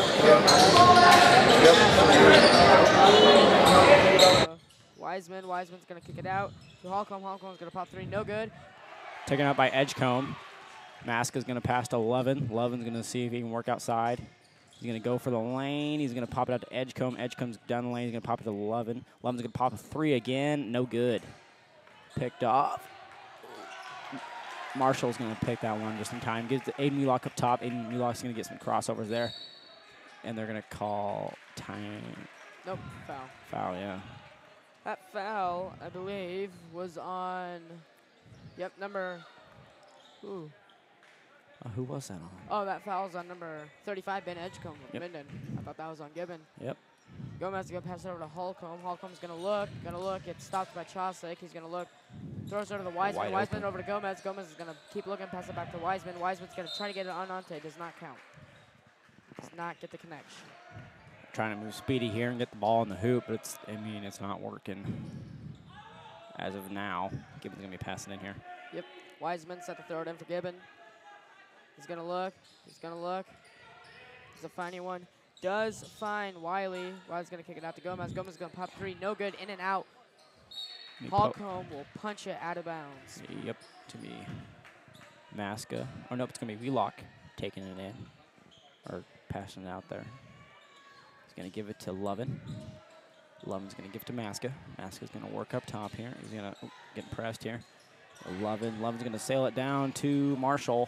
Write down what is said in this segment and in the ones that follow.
Wiseman's going to kick it out to Holcomb. Holcomb's going to pop three. No good. Taken out by Edgecombe. Maska's going to pass to Lovin. Lovin's going to see if he can work outside. He's going to go for the lane. He's going to pop it out to Edgecombe. Edgecomb's down the lane. He's going to pop it to Lovin. Lovin's going to pop a three again. No good. Picked off. Marshall's going to pick that one just in time. Gives it to Aiden Mulock up top. Aiden Mulock's going to get some crossovers there. And they're going to call time. Nope, foul. Foul, yeah. That foul, I believe, was on, yep, number, ooh. Who was that on? Oh, that foul's on number 35, Ben Edgecombe of Minden. I thought that was on Gibbon. Yep. Gomez is going to pass it over to Holcomb. Holcomb's going to look. It's stopped by Chosick. He's going to look. Throws it over to Wiseman. Wiseman over to Gomez. Gomez is going to keep looking, pass it back to Wiseman. Wiseman's going to try to get it on Ante. Does not count. Does not get the connection. Trying to move speedy here and get the ball in the hoop, but it's not working as of now. Gibbon's going to be passing in here. Yep. Wiseman set to throw it in for Gibbon. He's going to look. He's going to look. He's a finding one. Does find Wiley. Wiley's going to kick it out to Gomez. Gomez is going to pop three. No good. In and out. Holcomb will punch it out of bounds. Yep. To be Maska. Oh, nope. It's going to be Wheelock taking it in or passing it out there. Going to give it to Lovin. Lovin's going to give it to Maska. Maska's going to work up top here. He's going to get pressed here. Lovin's going to sail it down to Marshall.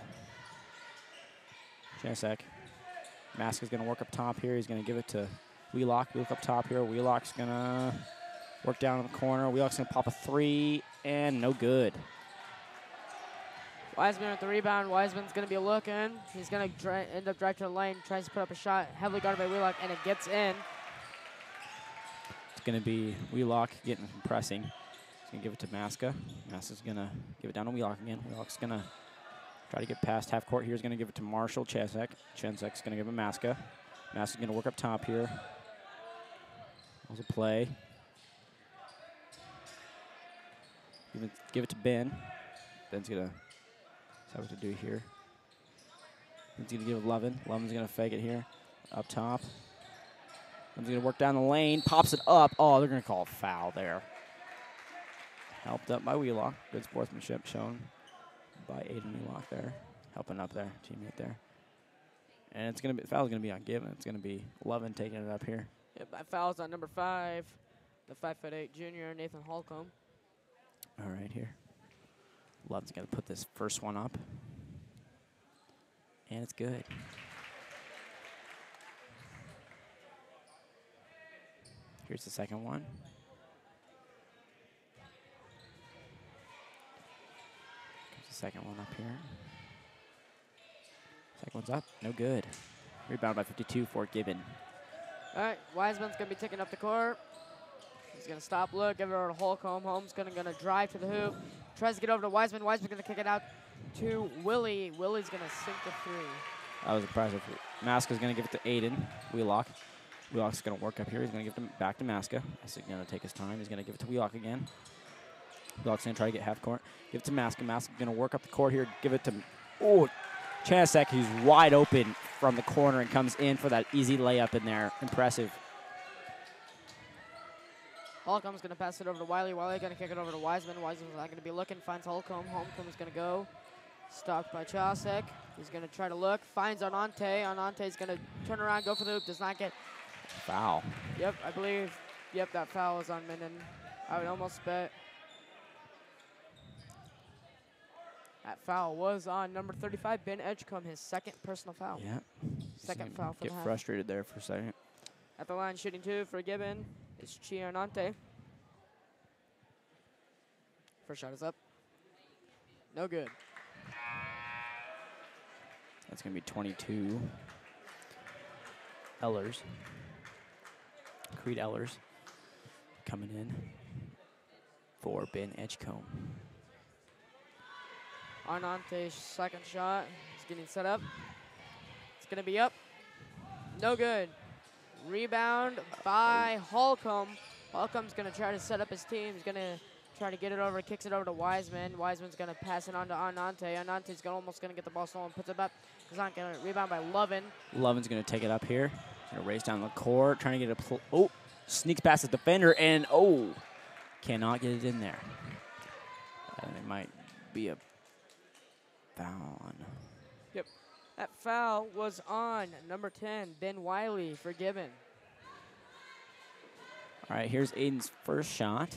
Chesek. Maska's going to work up top here. He's going to give it to Wheelock. Wheelock up top here. Wheelock's going to work down in the corner. Wheelock's going to pop a three, and no good. Wiseman with the rebound. Wiseman's going to be looking. He's going to end up driving to the lane. Tries to put up a shot. Heavily guarded by Wheelock, and it gets in. It's going to be Wheelock getting pressing. He's going to give it to Maska. Maska's going to give it down to Wheelock again. Wheelock's going to try to get past half court here. He's going to give it to Marshall. Chesek. Chesek's going to give it to Maska. Maska's going to work up top here. Also play. Give it to Ben. Ben's going to what to do here. He's going to give Lovin. Lovin's going to fake it here. Up top. Lovin's going to work down the lane. Pops it up. Oh, they're going to call a foul there. Helped up by Wheelock. Good sportsmanship shown by Aiden Wheelock there. Helping up there. Teammate there. And it's going to be, the foul's going to be on Gibbon. It's going to be Lovin taking it up here. Yep, that foul's on number 5. The 5'8" junior, Nathan Holcomb. All right, here. Lovin's going to put this first one up. And it's good. Here's the second one. Comes the second one up here. Second one's up. No good. Rebound by 52 for Gibbon. All right, Wiseman's going to be taking up the court. He's going to stop, look, give it over to Holcomb. Holmes going to drive to the hoop. Tries to get over to Wiseman. Wiseman's going to kick it out to Willie. Willie's going to sink the three. That was impressive. Maska's going to give it to Aiden Wheelock. Wheelock's going to work up here. He's going to give it back to Maska. He's going to take his time. He's going to give it to Wheelock again. Wheelock's going to try to get half court. Give it to Maska. Maska's going to work up the court here. Give it to, Chesek, who's wide open from the corner and comes in for that easy layup in there. Impressive. Holcomb's going to pass it over to Wiley. Wiley going to kick it over to Wiseman. Wiseman's not going to be looking. Finds Holcomb. Holcomb's going to go. Stopped by Chosek. He's going to try to look. Finds Anante. Anante's going to turn around, go for the hoop. Does not get. Foul. Yep, I believe. Yep, that foul is on Minden. I would almost bet. That foul was on number 35, Ben Edgecombe, his second personal foul. Yeah. Second foul for the half. Get frustrated there for a second. At the line, shooting 2 for Gibbon is Chianante. First shot is up. No good. That's going to be 22. Ellers. Creed Ellers coming in for Ben Edgecombe. Arnante's second shot is getting set up. It's going to be up. No good. Rebound by Holcomb. Holcomb's going to try to set up his team. He's going to Try to get it over, kicks it over to Wiseman. Wiseman's going to pass it on to Anante. Anante's almost going to get the ball stolen, puts it up. He's not going to rebound by Lovin. Lovin's going to take it up here. Going to race down the court, trying to get a sneaks past the defender, and cannot get it in there. And it might be a foul on. Yep. That foul was on number 10, Ben Wiley for Gibbon. All right, here's Aiden's first shot.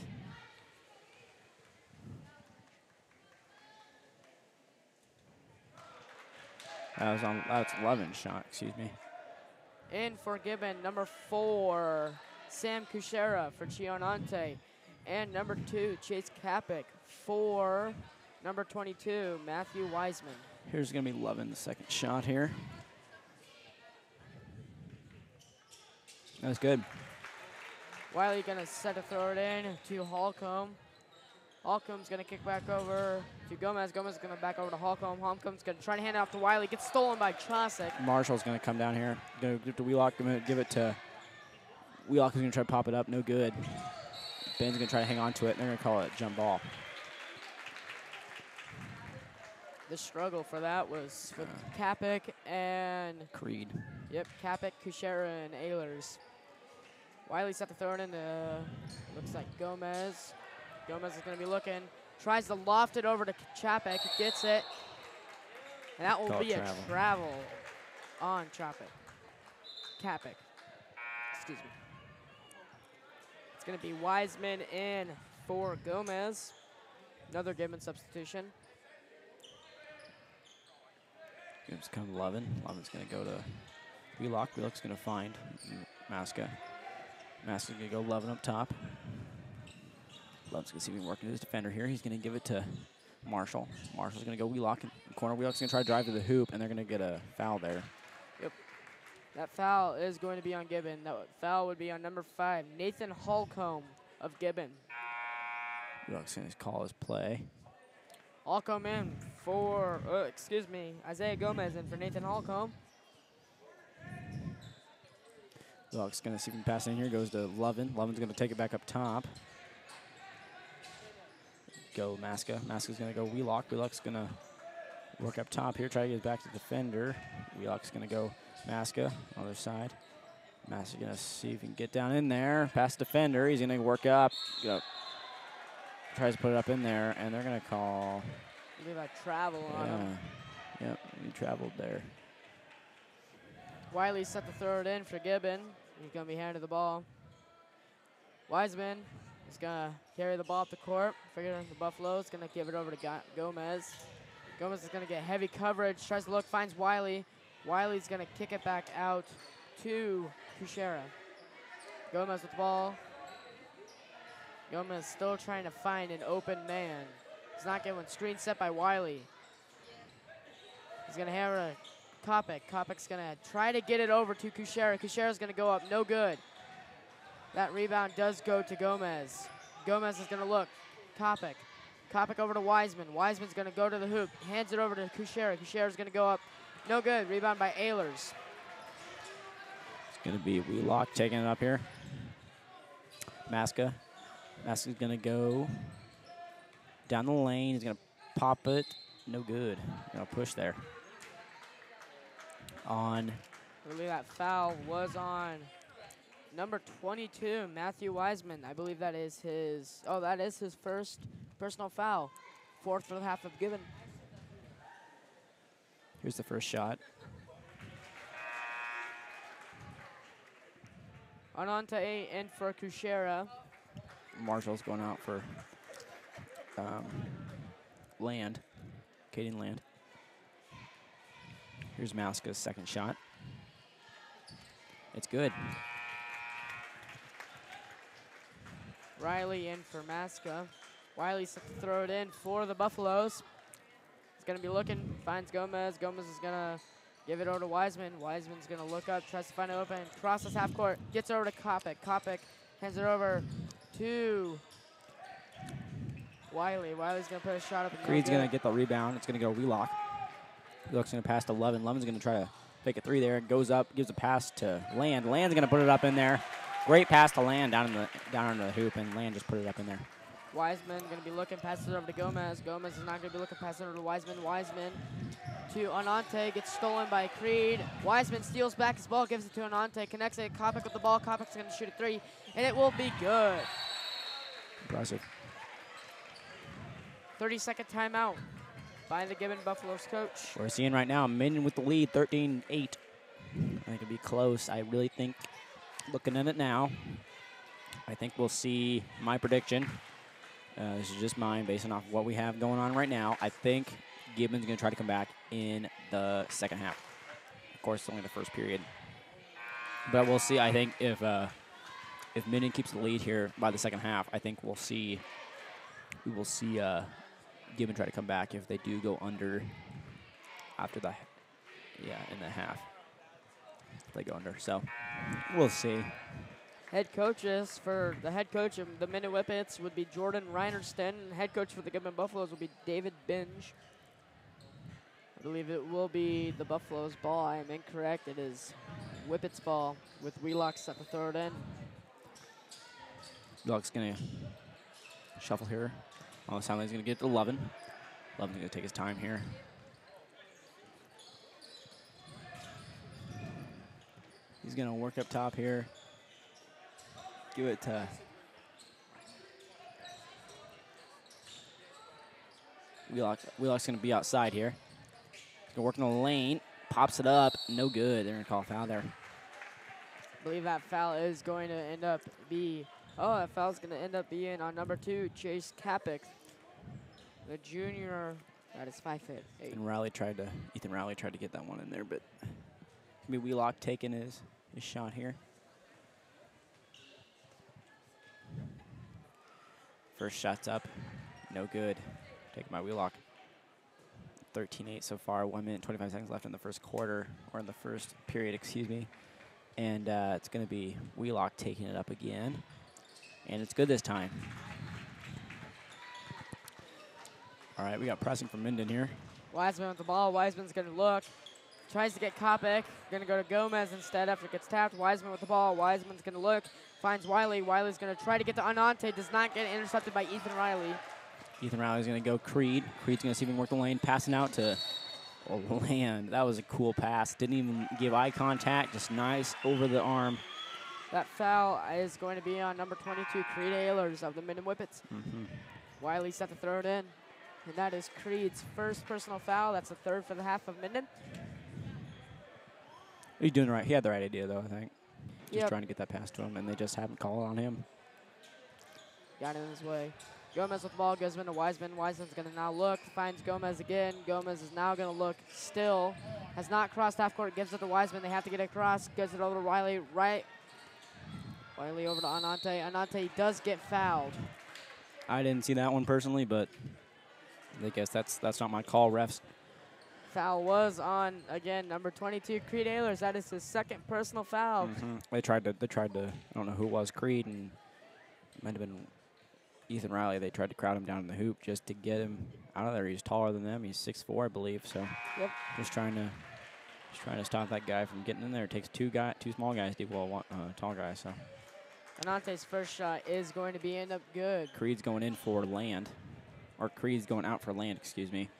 That's 11 shot, excuse me. In for Gibbon, number 4, Sam Kuchera for Chionante. And number 2, Chase Kapik for number 22, Matthew Wiseman. Here's going to be Lovin, the second shot here. That's good. Wiley going to set to throw it in to Holcomb. Holcomb's going to kick back over to Gomez. Gomez is going to back over to Holcomb. Holcomb's going to try to hand it off to Wiley. Gets stolen by Chosick. Marshall's going to come down here. Going to give it to Wheelock. Going to give it to Wheelock. Is going to try to pop it up. No good. Ben's going to try to hang on to it. They're going to call it a jump ball. The struggle for that was with Kapik and Creed. Yep, Kapik, Kuchera, and Ehlers. Wiley set to throw it in to, looks like Gomez. Gomez is going to be looking. Tries to loft it over to Chapek. Gets it. And that will be a travel on Chapek. Kapik. Excuse me. It's going to be Wiseman in for Gomez. Another Gibbon substitution. It's come to Lovin. Lovin's going to go to Wheelock. Wheelock's going to find Maska. Maska's going to go Lovin up top. Lovin's going to see him working his defender here. He's going to give it to Marshall. Marshall's going to go Wheelock in the corner. Wheelock's going to try to drive to the hoop, and they're going to get a foul there. Yep. That foul is going to be on Gibbon. That foul would be on number 5, Nathan Holcomb of Gibbon. Wheelock's going to call his play. Holcomb in for, Isaiah Gomez in for Nathan Holcomb. Wheelock's going to see if he can pass in here. Goes to Lovin. Lovin's going to take it back up top. Go Maska. Maska's going to go Wheelock. Wheelock's going to work up top here. Try to get it back to the defender. Wheelock's going to go Maska, other side. Maska's going to see if he can get down in there. Past defender. He's going to work up. Tries to put it up in there, and they're going to call. I believe I travel on him. Yep, he traveled there. Wiley set to throw it in for Gibbon. He's going to be handed the ball. Wiseman is going to carry the ball up the court. Figure the Buffalo's going to give it over to Gomez. Gomez is going to get heavy coverage. Tries to look, finds Wiley. Wiley's going to kick it back out to Kuchera. Gomez with the ball. Gomez still trying to find an open man. He's not getting one. Screen set by Wiley. He's going to have a Kopek. Kopek's going to try to get it over to Kuchera. Kuchera's going to go up. No good. That rebound does go to Gomez. Gomez is going to look. Kopek. Kopek over to Wiseman. Wiseman's going to go to the hoop. Hands it over to Kuchera. Kuchera's going to go up. No good. Rebound by Ehlers. It's going to be Wheelock taking it up here. Maska. Maska's going to go down the lane. He's going to pop it. No good. Going to push there. I believe that foul was on number 22, Matthew Wiseman. I believe that is his, that is his first personal foul. 4th for the half of Gibbon. Here's the first shot. Anante in for Kuchera. Marshall's going out for Land, Caden Land. Here's Maska's second shot. It's good. Riley in for Maska. Wiley set to throw it in for the Buffaloes. He's going to be looking, finds Gomez. Gomez is going to give it over to Wiseman. Wiseman's going to look up, tries to find it open, crosses half court, gets over to Kopek. Kopek hands it over to Wiley. Wiley's going to put a shot up. Creed's going to get the rebound. It's going to go Wheelock. Wheelock's going to pass to Lovin. Lovin's going to try to fake a 3 there. Goes up, gives a pass to Land. Land's going to put it up in there. Great pass to Land down under the hoop, and Land just put it up in there. Wiseman going to be looking, passes it over to Gomez. Gomez is not going to be looking, pass it over to Wiseman. Wiseman to Anante, gets stolen by Creed. Wiseman steals back his ball, gives it to Anante, connects it. Kopic with the ball. Kopic's going to shoot a 3, and it will be good. Impressive. 30-second timeout by the Gibbon Buffaloes coach. We're seeing right now Minden with the lead, 13-8. I think it'll be close. I really think, looking at it now, I think we'll see my prediction. This is just mine based on off what we have going on right now. I think Gibbon's going to try to come back in the second half. Of course, it's only the first period. But we'll see. I think if Minden keeps the lead here by the second half, I think we will see Gibbon try to come back if they do go under after the, in the half. If they go under. So we'll see. Head coaches for the head coach of the Minden Whippets would be Jordan Reinerston. And head coach for the Gibbon Buffaloes will be David Binge. I believe it will be the Buffaloes' ball. I am incorrect. It is Whippets' ball with Wheelock set to throw it in. Wheelock's going to shuffle here. On the sideline, he's going to get it to Lovin. Lovin's going to take his time here. He's going to work up top here. Give it to Wheelock. Wheelock's going to be outside here. He's going to work in the lane. Pops it up. No good. They're going to call a foul there. I believe that foul is going to end up that foul's going to end up being on number 2, Chase Kopic. The junior, that is 5'8". Ethan Rowley tried to get that one in there, but maybe Wheelock taking his shot here. First shot's up, no good. Taken by Wheelock. 13-8 so far, 1 minute, 25 seconds left in the first quarter, or in the first period, excuse me. And it's going to be Wheelock taking it up again. And it's good this time. All right, we got pressing from Minden here. Wiseman with the ball. Wiseman's going to look. Tries to get Kopic. Going to go to Gomez instead after it gets tapped. Wiseman with the ball. Wiseman's going to look. Finds Wiley. Wiley's going to try to get to Anante. Does not get intercepted by Ethan Riley. Ethan Riley's going to go Creed. Creed's going to see if he can work the lane. Passing out to Land. That was a cool pass. Didn't even give eye contact. Just nice over the arm. That foul is going to be on number 22, Creed Ehlers of the Minden Whippets. Wiley set to throw it in. And that is Creed's first personal foul. That's the 3rd for the half of Minden. He's doing right. He had the right idea, though, I think. Just trying to get that pass to him, and they just haven't called on him. Got in his way. Gomez with the ball, goes into Wiseman. Wiseman's going to now look, finds Gomez again. Gomez is now going to look still. Has not crossed half court, gives it to Wiseman. They have to get it across, gives it over to Wiley. Wiley over to Anante. Anante does get fouled. I didn't see that one personally, but I guess that's not my call, refs. Foul was on, again, number 22, Creed Ehlers. That is his 2nd personal foul. They tried to, I don't know who it was, Creed, and it might have been Ethan Riley. They tried to crowd him down in the hoop just to get him out of there. He's taller than them. He's 6'4", I believe, so just trying to stop that guy from getting in there. It takes two small guys to equal one tall guy, so. Anante's first shot is going to be end up good. Creed's going in for Land, or Creed's going out for Land, excuse me.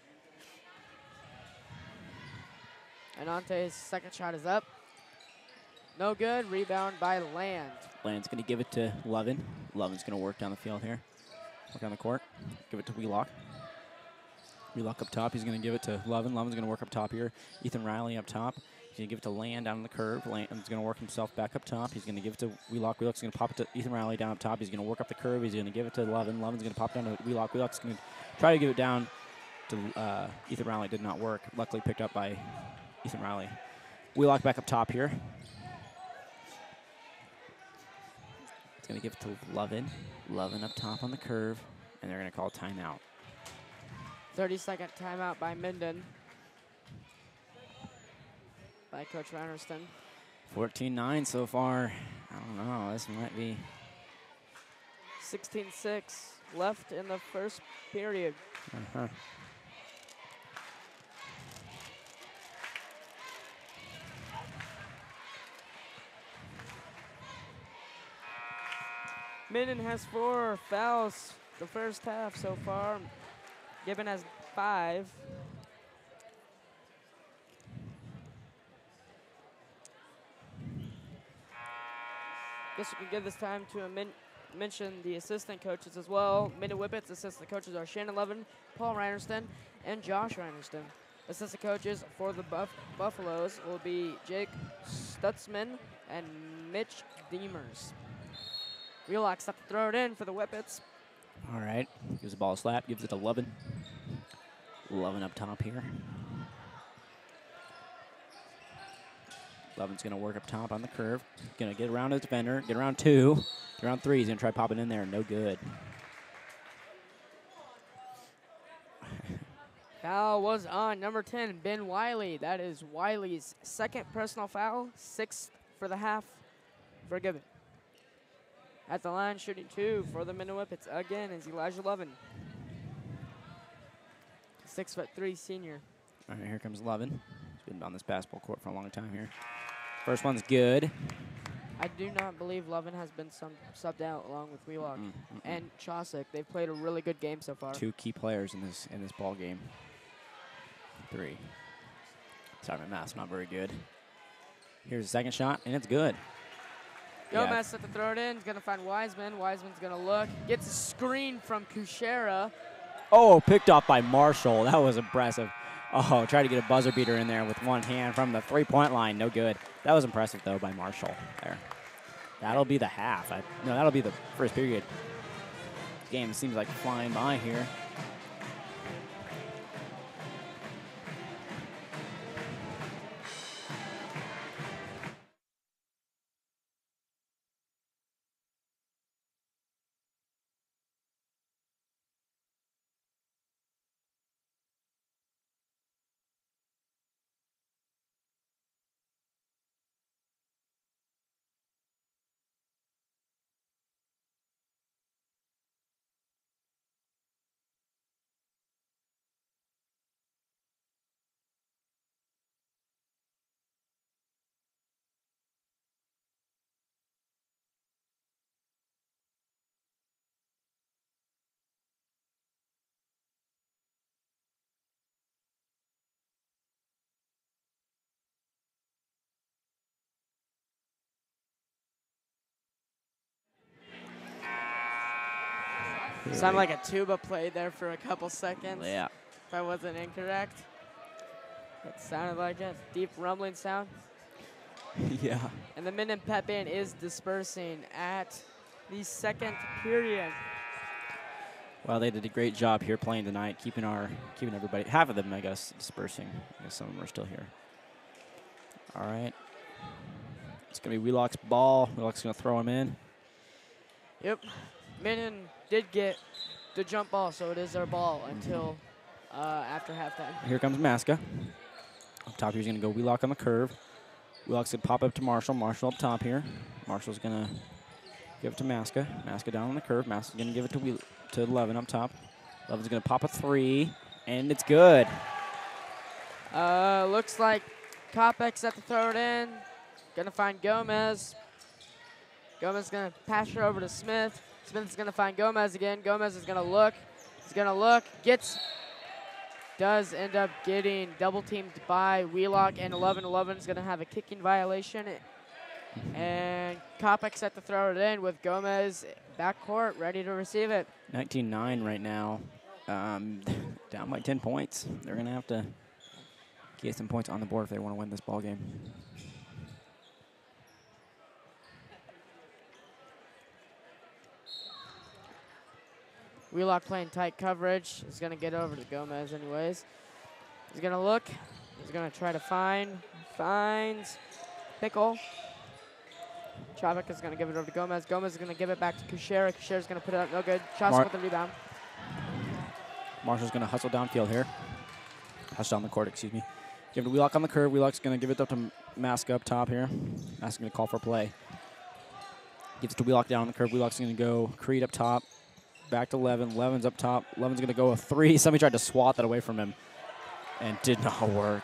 Anante's second shot is up. No good. Rebound by Land. Land's going to give it to Lovin. Lovin's going to work down the field here. Work on the court. Give it to Wheelock. Wheelock up top. He's going to give it to Lovin. Lovin's going to work up top here. Ethan Riley up top. He's going to give it to Land down on the curve. Land's going to work himself back up top. He's going to give it to Wheelock. Wheelock's going to pop it to Ethan Riley down up top. He's going to work up the curve. He's going to give it to Lovin. Lovin's going to pop down to Wheelock. Wheelock's going to try to give it down to Ethan Riley. Did not work. Luckily picked up by Ethan Riley. Wheelock back up top here. It's going to give it to Lovin. Lovin up top on the curve, and they're going to call a timeout. 30-second timeout by Minden. By Coach Reinerston. 14-9 so far. I don't know. This might be 16-6 left in the first period. Minden has 4 fouls the first half so far. Gibbon has 5. Guess we can give this time to mention the assistant coaches as well. Minute Whippets assistant coaches are Shannon Levin, Paul Reinerston, and Josh Reinerston. Assistant coaches for the Buffaloes will be Jake Stutzman and Mitch Deemers. Wheelock's up to throw it in for the Whippets. All right. Gives the ball a slap. Gives it to Lovin. Lovin up top here. Lovin's going to work up top on the curve. Going to get around his defender. Get around 2. Get around 3. He's going to try popping in there. No good. Foul was on number 10, Ben Wiley. That is Wiley's 2nd personal foul, 6th for the half for Gibbon. At the line, shooting 2 for the Minute Whippets again is Elijah Lovin. 6'3" senior. All right, here comes Lovin. He's been on this basketball court for a long time here. First one's good. I do not believe Lovin has been subbed out along with Wheelock and Chaucick. They've played a really good game so far. 2 key players in this ball game. 3. Sorry, my math's not very good. Here's the second shot, and it's good. Gomez set to throw it in. He's going to find Wiseman. Wiseman's going to look. Gets a screen from Kuchera. Oh, picked off by Marshall. That was impressive. Oh, tried to get a buzzer beater in there with one hand from the 3-point line. No good. That was impressive, though, by Marshall there. That'll be the half. No, that'll be the first period. This game seems like flying by here. Sounded like a tuba played there for a couple seconds. Yeah. If I wasn't incorrect. It sounded like a deep rumbling sound. Yeah. And the Minden Pep Band is dispersing at the 2nd period. Well, they did a great job here playing tonight, keeping everybody, half of them, I guess, dispersing. I guess some of them are still here. All right. It's going to be Wheelock's ball. Wheelock's going to throw him in. Yep. Minden did get the jump ball, so it is their ball until after halftime. Here comes Maska. Up top here, he's going to go Wheelock on the curve. Wheelock's going to pop up to Marshall. Marshall up top here. Marshall's going to give it to Maska. Maska down on the curve. Maska's going to give it to Levin up top. Levin's going to pop a 3, and it's good. Looks like Kopek set to throw it in. Going to find Gomez. Gomez is going to pass her over to Smith. Smith's going to find Gomez again. Gomez is going to look. He's going to look. Does end up getting double teamed by Wheelock and 11. 11 is going to have a kicking violation. And Kopek set to throw it in with Gomez backcourt ready to receive it. 19-9 right now. Down by 10 points. They're going to have to get some points on the board if they want to win this ball game. Wheelock playing tight coverage. He's going to get over to Gomez anyways. He's going to look. He's going to try to finds Pickle. Chavik is going to give it over to Gomez. Gomez is going to give it back to Kuchera. Kuchera's going to put it up. No good. Chaucick with the rebound. Marshall's going to hustle downfield here. Hustle down the court, excuse me. Give it to Wheelock on the curve. Wheelock's going to give it up to Maska up top here. Maska's going to call for a play. Gives it to Wheelock down on the curve. Wheelock's going to go Creed up top. Back to Levin. Levin's up top. Levin's going to go a 3. Somebody tried to swat that away from him and did not work.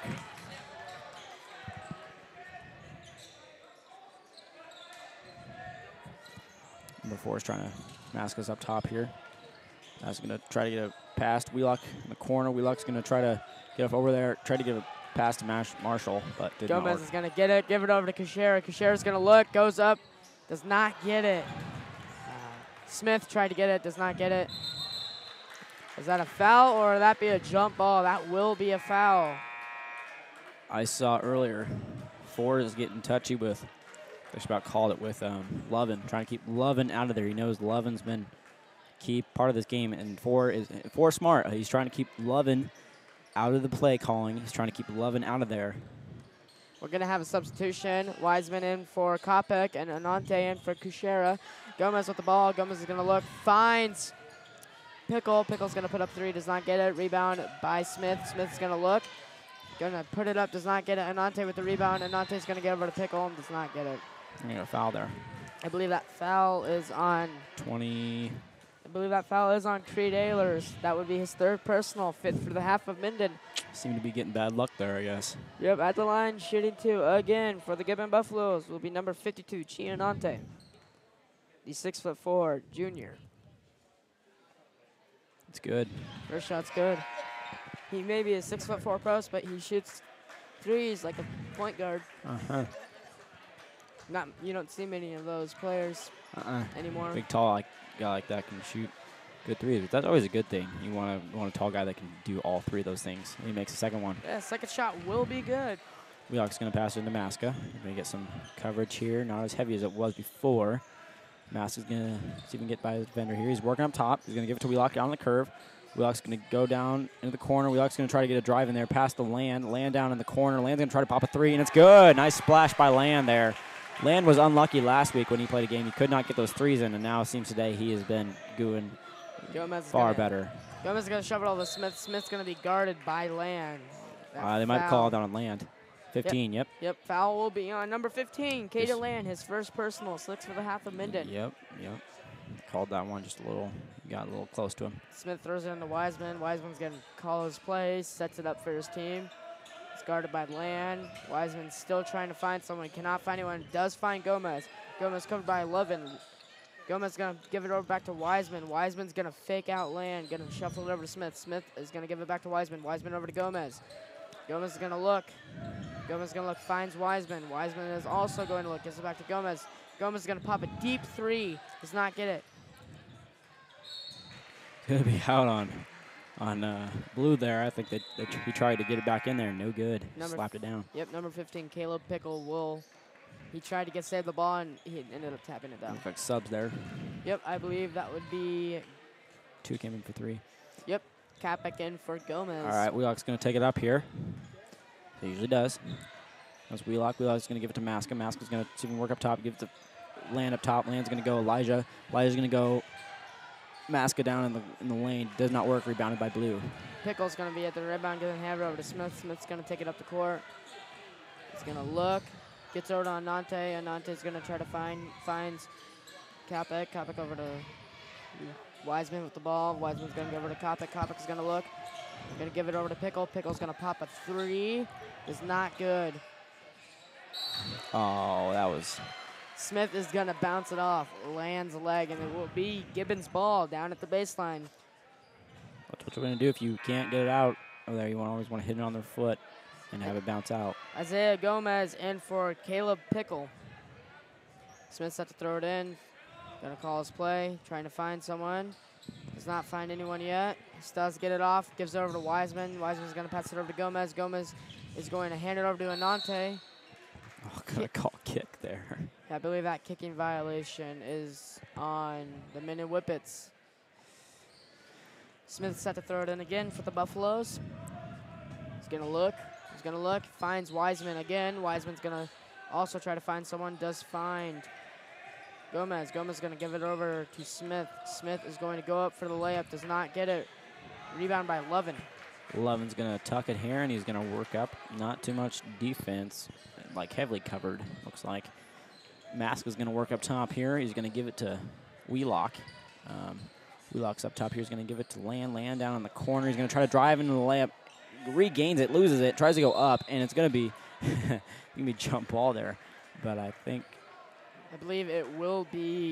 Number 4 is trying to mask us up top here. Mask is going to try to get a pass to Wheelock in the corner. Wheelock's going to try to get up over there, try to get a pass to Marshall, but did not work. Gomez is going to get it, give it over to Kuchera. Kuchera's going to look, goes up, does not get it. Smith tried to get it, does not get it. Is that a foul or will that be a jump ball? That will be a foul. I saw earlier, Ford is getting touchy with, they just about called it with Lovin, trying to keep Lovin out of there. He knows Lovin's been key part of this game, and Ford smart. He's trying to keep Lovin out of the play calling. He's trying to keep Lovin out of there. We're going to have a substitution. Wiseman in for Kopek and Anante in for Kuchera. Gomez with the ball. Gomez is going to look, finds Pickle. Pickle's going to put up 3, does not get it. Rebound by Smith. Smith's going to look, going to put it up, does not get it. Anante with the rebound. Anante's going to get over to Pickle and does not get it. You got a foul there. I believe that foul is on 20. I believe that foul is on Creed Ehlers. That would be his 3rd personal, 5th for the half of Minden. Seem to be getting bad luck there, I guess. Yep, at the line, shooting 2 again for the Gibbon Buffaloes will be number 52, Chianante, the 6'4" junior. It's good. First shot's good. He may be a 6'4" post, but he shoots threes like a point guard. You don't see many of those players anymore. Big, tall guy like that can shoot good threes. But that's always a good thing. You want a tall guy that can do all 3 of those things. And he makes the second one. Yeah, second shot will be good. Wheelock's going to pass it into Maska. We're going to get some coverage here. Not as heavy as it was before. Maska's going to see if he can get by the defender here. He's working up top. He's going to give it to Wheelock down the curve. Wheelock's going to go down into the corner. Wheelock's going to try to get a drive in there past the Land. Land down in the corner. Land's going to try to pop a 3, and it's good. Nice splash by Land there. Land was unlucky last week when he played a game. He could not get those 3s in, and now it seems today he has been doing far better. Gomez is going to shove it over to Smith. Smith's going to be guarded by Land. They might call it down on Land. 15, yep. Yep, foul will be on number 15, Caden Land, his 1st personal, 6 for the half of Minden. Yep. Called that one just a little, got a little close to him. Smith throws it into Wiseman. Wiseman's going to call his plays, sets it up for his team. It's guarded by Land. Wiseman's still trying to find someone. Cannot find anyone. Does find Gomez. Gomez covered by 11. Gomez is going to give it over back to Wiseman. Wiseman's going to fake out Land. Going to shuffle it over to Smith. Smith is going to give it back to Wiseman. Wiseman over to Gomez. Gomez is going to look. Gomez is going to look. Finds Wiseman. Wiseman is also going to look. Gives it back to Gomez. Gomez is going to pop a deep 3. Does not get it. Going to be out on blue there. I think that he tried to get it back in there. No good. Slapped it down. Yep, number 15, Caleb Pickle will. He tried to save the ball, and he ended up tapping it down. Looks like subs there. Yep, I believe that would be. 2 came in for 3. Yep, Kapek in for Gomez. All right, Wheelock's going to take it up here. He usually does. That's Wheelock. Wheelock's going to give it to Maska. Maska's going to see if he can work up top. Give it to Land up top. Land's going to go Elijah. Elijah's going to go Maska down in the lane. Does not work. Rebounded by Blue. Pickle's going to be at the rebound. Going to have it over to Smith. Smith's going to take it up the court. He's going to look. Gets over to Anante. Anante's going to try to finds Kapek. Kapek over to Wiseman with the ball. Wiseman's going to go over to Kopek. Kopek's going to look. Going to give it over to Pickle. Pickle's going to pop a 3. Is not good. Oh, that was. Smith is going to bounce it off Land's leg, and it will be Gibbon's ball down at the baseline. That's what you're going to do if you can't get it out over there. You always want to hit it on their foot and have it bounce out. Isaiah Gomez in for Caleb Pickle. Smith's set to throw it in. Going to call his play, trying to find someone. Does not find anyone yet. Still has to get it off. Gives it over to Wiseman. Wiseman's going to pass it over to Gomez. Gomez is going to hand it over to Anante. Oh, got a call kick there. I believe that kicking violation is on the Minden Whippets. Smith's set to throw it in again for the Buffaloes. He's going to look. He's going to look. Finds Wiseman again. Wiseman's going to also try to find someone. Does find Gomez. Gomez is going to give it over to Smith. Smith is going to go up for the layup. Does not get it. Rebound by Lovin. Lovin's going to tuck it here, and he's going to work up. Not too much defense, like heavily covered, looks like. Mask is going to work up top here. He's going to give it to Wheelock. Wheelock's up top here. He's going to give it to Land. Land down in the corner. He's going to try to drive into the layup. Regains it, loses it, tries to go up, and it's going to be jump ball there. But I believe it will be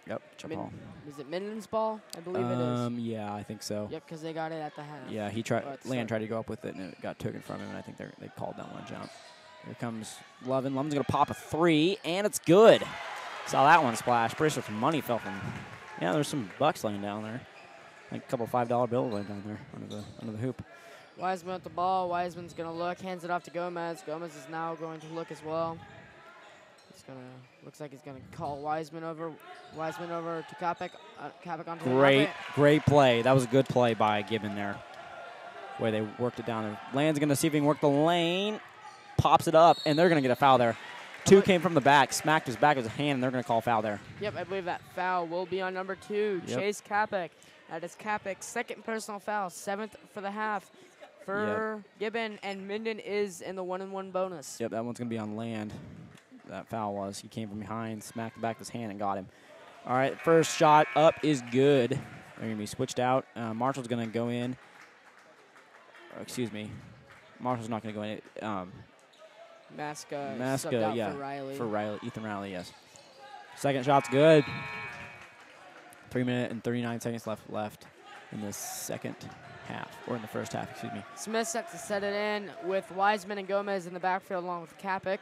Yep, jump ball. Is it Minden's ball? I believe it is. Yeah, I think so. Yep, because they got it at the half. Yeah, Land tried to go up with it, and it got taken from him, and I think they called that one a jump. Here comes Lovin. Lovin's going to pop a 3, and it's good. Saw that one splash. Pretty sure some money fell from. Yeah, there's some bucks laying down there. Like a couple $5 bills laying down there under the hoop. Wiseman with the ball. Wiseman's going to look, hands it off to Gomez. Gomez is now going to look as well. Looks like he's gonna call Wiseman over to Kapek. Kapek onto the Great play. That was a good play by Gibbon there, where they worked it down there. Land's gonna see if he can work the lane, pops it up, and they're gonna get a foul there. 2 came from the back, smacked his back with his hand, and they're gonna call foul there. Yep, I believe that foul will be on number 2, Chase Kapek. That is Kapek's 2nd personal foul, 7th for the half for Gibbon, and Minden is in the 1-and-1 bonus. Yep, that one's gonna be on Land. That foul was. He came from behind, smacked the back of his hand, and got him. All right, first shot up is good. They're going to be switched out. Marshall's going to go in. Excuse me. Marshall's not going to go in. Maska subbed out for Riley. For Riley. Ethan Riley, yes. Second shot's good. 3 minutes and 39 seconds left in the second half, or in the first half, excuse me. Smith set to set it in with Wiseman and Gomez in the backfield along with Kapek.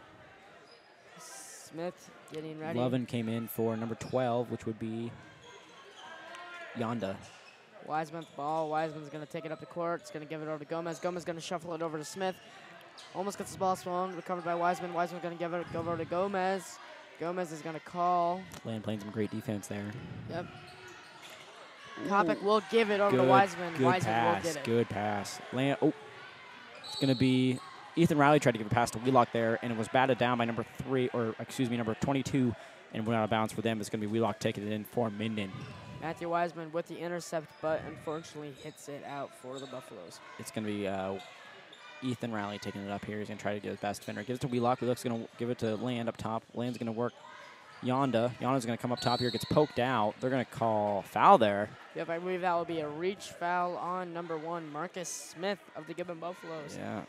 Smith getting ready. Lovin came in for number 12, which would be Yonda. Wiseman with the ball. Wiseman's going to take it up the court. It's going to give it over to Gomez. Gomez going to shuffle it over to Smith. Almost gets his ball swung. Recovered by Wiseman. Wiseman's going to give it over to Gomez. Gomez is going to call. Land playing some great defense there. Yep. Kapek will give it over to Wiseman. Wiseman will get it. Good pass. Land. Oh, it's going to be Ethan Riley tried to give a pass to Wheelock there, and it was batted down by number 22, and went out of bounds for them. It's going to be Wheelock taking it in for Minden. Matthew Wiseman with the intercept, but unfortunately hits it out for the Buffaloes. It's going to be Ethan Riley taking it up here. He's going to try to get his best defender. Gives it to Wheelock. Wheelock's going to give it to Land up top. Land's going to work Yonda. Yonda's going to come up top here, gets poked out. They're going to call foul there. Yep, I believe that will be a reach foul on number 1, Marcus Smith of the Gibbon Buffaloes. Yeah.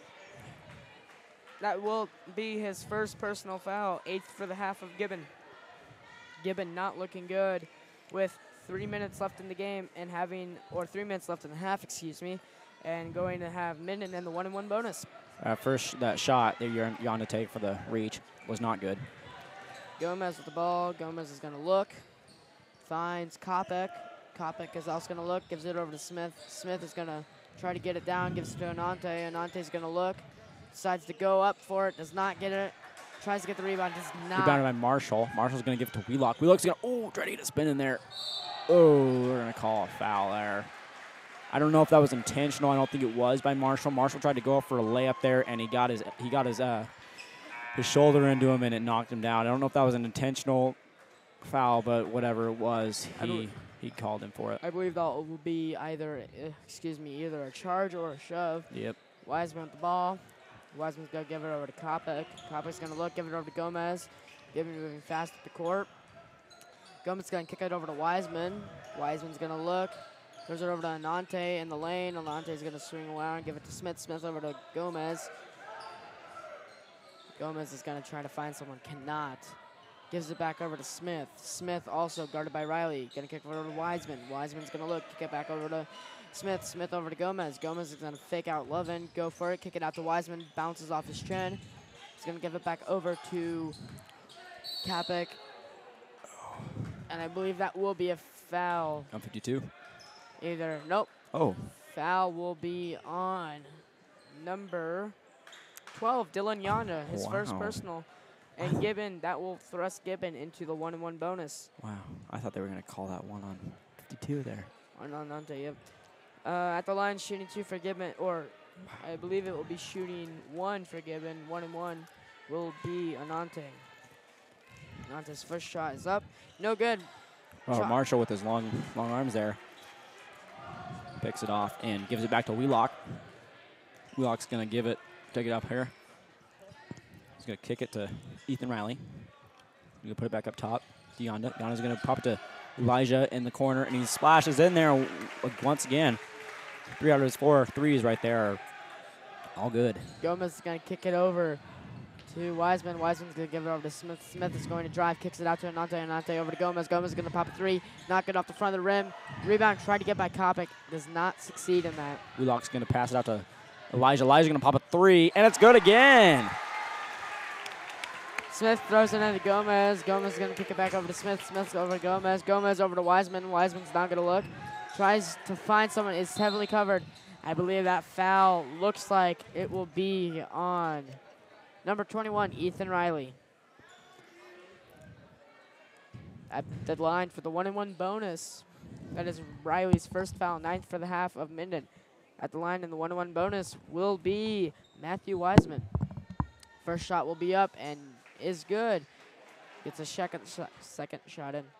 That will be his first personal foul, 8th for the half of Gibbon. Gibbon not looking good with 3 minutes left in the game and 3 minutes left in the half, excuse me, and going to have Minden in the 1-and-1 bonus. First, that shot that you're on to take for the reach was not good. Gomez with the ball. Gomez is going to look, finds Kapek. Kapek is also going to look, gives it over to Smith. Smith is going to try to get it down, gives it to Anante. Anante's going to look. Decides to go up for it, does not get it. Tries to get the rebound, does not. Rebounded by Marshall. Marshall's going to give it to Wheelock. Wheelock's going to, try to get a spin in there. Oh, they're going to call a foul there. I don't know if that was intentional. I don't think it was by Marshall. Marshall tried to go up for a layup there, and he got his shoulder into him, and it knocked him down. I don't know if that was an intentional foul, but whatever it was, he called him for it. I believe that will be either a charge or a shove. Yep. Wiseman with the ball. Wiseman's going to give it over to Kapek. Kapek's going to look, give it over to Gomez. Gibbon moving fast at the court. Gomez is going to kick it over to Wiseman. Wiseman's going to look. Throws it over to Anante in the lane. Anante's going to swing around, give it to Smith. Smith over to Gomez. Gomez is going to try to find someone. Cannot. Gives it back over to Smith. Smith also guarded by Riley. Going to kick it over to Wiseman. Wiseman's going to look, kick it back over to Smith. Smith over to Gomez. Gomez is going to fake out Lovin. Go for it. Kick it out to Wiseman. Bounces off his chin. He's going to give it back over to Kapek. And I believe that will be a foul. On 52? Nope. Oh. Foul will be on number 12, Dylan Yonda, his first personal. And Gibbon, that will thrust Gibbon into the 1-and-1 bonus. Wow. I thought they were going to call that one on 52 there. On Nante, yep. At the line, shooting 2 for Gibbon, or I believe it will be shooting 1 for Gibbon. 1-and-1 will be Anante. Anante's first shot is up. No good. Oh, Marshall with his long arms there. Picks it off and gives it back to Wheelock. Wheelock's going to take it up here. He's going to kick it to Ethan Riley. He's going to put it back up top to Yonda. Yonda's going to pop it to Elijah in the corner, and he splashes in there once again. 3 out of his 4 threes right there are all good. Gomez is going to kick it over to Wiseman. Wiseman's going to give it over to Smith. Smith is going to drive, kicks it out to Anante. Anante over to Gomez. Gomez is going to pop a three. Not good off the front of the rim. Rebound tried to get by Kopic. Does not succeed in that. Wheelock's going to pass it out to Elijah. Elijah's going to pop a three, and it's good again. Smith throws it into Gomez. Gomez is going to kick it back over to Smith. Smith's over to Gomez. Gomez over to Wiseman. Wiseman's not going to look. Tries to find someone. Is heavily covered. I believe that foul looks like it will be on number 21, Ethan Riley. At the line for the 1-and-1 bonus. That is Riley's first foul, 9th for the half of Minden. At the line in the 1-and-1 bonus will be Matthew Wiseman. First shot will be up and is good. Gets a second shot in.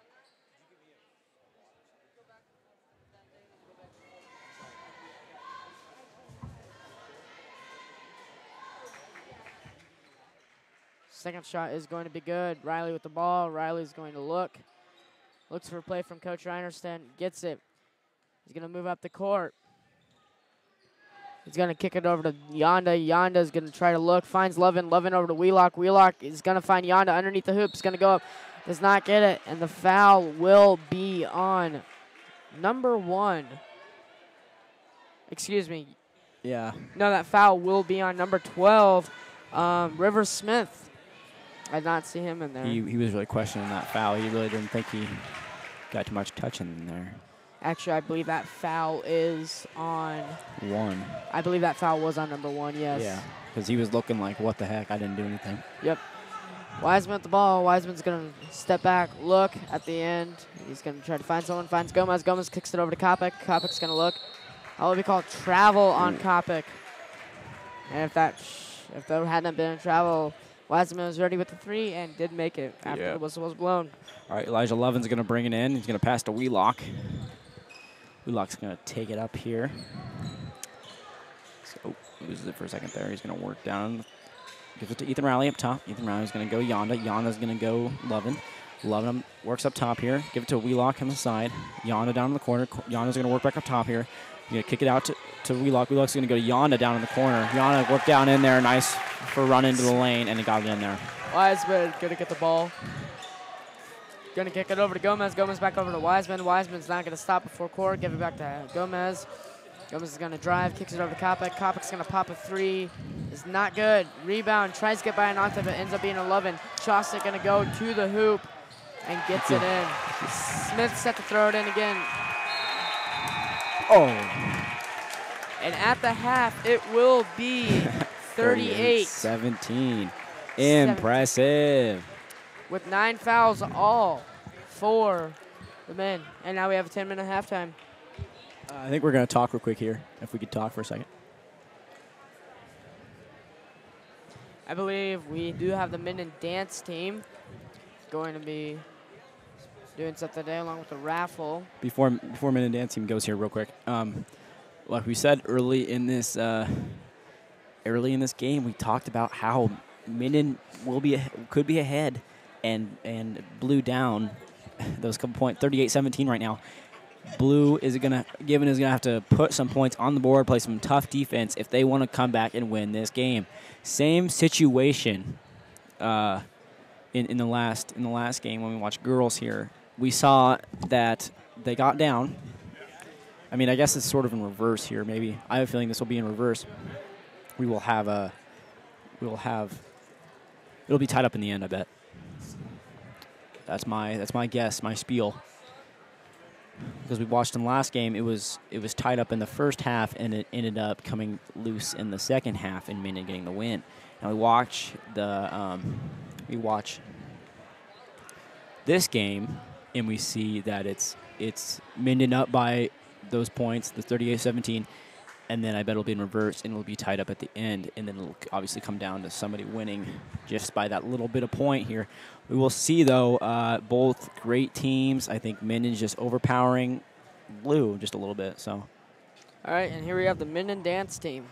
Second shot is going to be good. Riley with the ball. Riley's going to look. Looks for a play from Coach Reinerston. Gets it. He's going to move up the court. He's going to kick it over to Yonda. Yonda's going to try to look. Finds Lovin. Lovin over to Wheelock. Wheelock is going to find Yonda underneath the hoop. He's going to go up. Does not get it. And the foul will be on number 1. Excuse me. Yeah. No, that foul will be on number 12, Rivers Smith. I did not see him in there. He was really questioning that foul. He really didn't think he got too much touch in there. Actually, I believe that foul is on 1. I believe that foul was on number 1, yes. Yeah, because he was looking like, what the heck, I didn't do anything. Yep. Wiseman with the ball. Wiseman's going to step back, look at the end. He's going to try to find someone. Finds Gomez. Gomez kicks it over to Kopic. Kopic's going to look. That will be called travel on Kopic. And if there hadn't been a travel, Wiseman was ready with the 3 and did make it after the whistle was blown. All right, Elijah Lovin's going to bring it in. He's going to pass to Wheelock. Wheelock's going to take it up here. So, loses it for a second there. He's going to work down. Gives it to Ethan Riley up top. Ethan Riley's going to go Yonda. Yonda's going to go Lovin. Lovin works up top here. Give it to Wheelock on the side. Yonda down in the corner. Yonda's going to work back up top here. He's going to kick it out to Wheelock. Wheelock's going to go to Yonda down in the corner. Yonda worked down in there. Nice for run into the lane, and he got it in there. Wiseman going to get the ball. Going to kick it over to Gomez. Gomez back over to Wiseman. Wiseman's not going to stop before court. Give it back to Gomez. Gomez is going to drive. Kicks it over to Kopic. Kopic's going to pop a 3. It's not good. Rebound. Tries to get by Anante, but ends up being 11. Chaucer going to go to the hoop and gets it in. Smith set to throw it in again. Oh. And at the half, it will be 38-17. Impressive. With 9 fouls all for the men. And now we have a 10-minute halftime. I think we're going to talk real quick here, if we could talk for a second. I believe we do have the Minden dance team going to be doing something today along with the raffle. Before Minden dance team goes here real quick, like we said early in this game, we talked about how Minden could be ahead and blew down those couple points, 38-17 right now. Gibbon is gonna have to put some points on the board, play some tough defense if they want to come back and win this game. Same situation in the last game when we watched girls here. We saw that they got down. I mean, I guess it's sort of in reverse here. Maybe I have a feeling this will be in reverse. It'll be tied up in the end, I bet. That's my guess, my spiel. Because we watched in the last game, it was tied up in the first half, and it ended up coming loose in the second half, and Minden getting the win. Now we watch this game, and we see that it's Minden up by those points, the 38-17, and then I bet it'll be in reverse, and it'll be tied up at the end, and then it'll obviously come down to somebody winning just by that little bit of point here. We will see, though, both great teams. I think Minden's just overpowering Blue just a little bit. So, all right, and here we have the Minden dance team.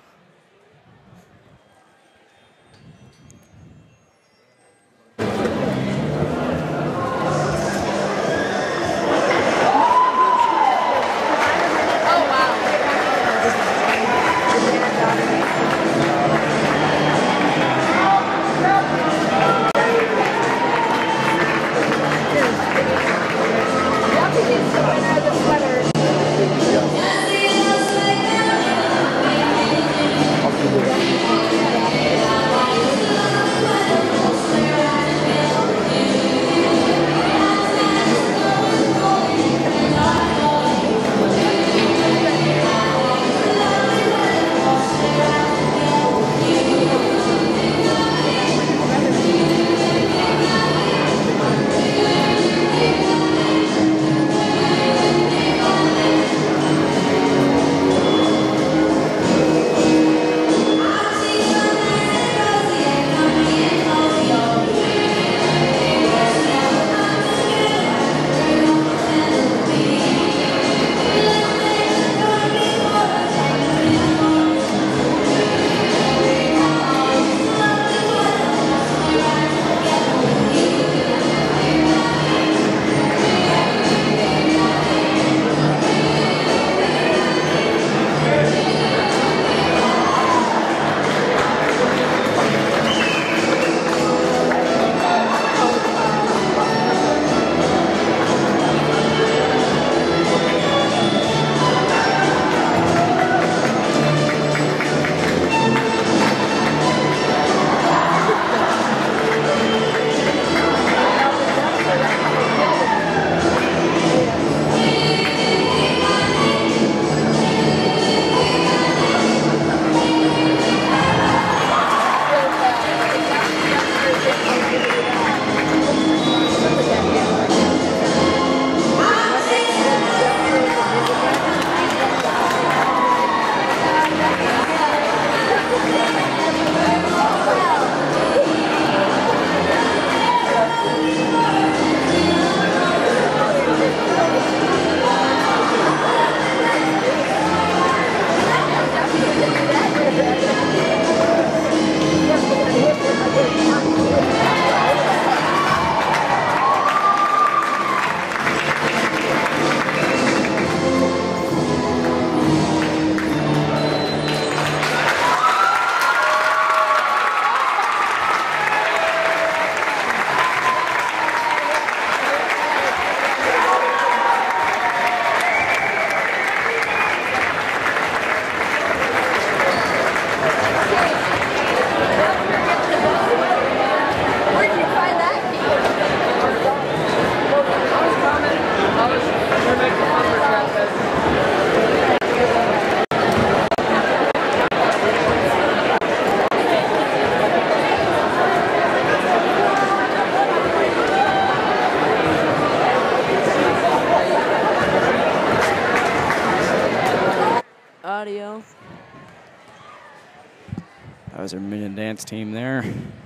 That's our minion dance team there.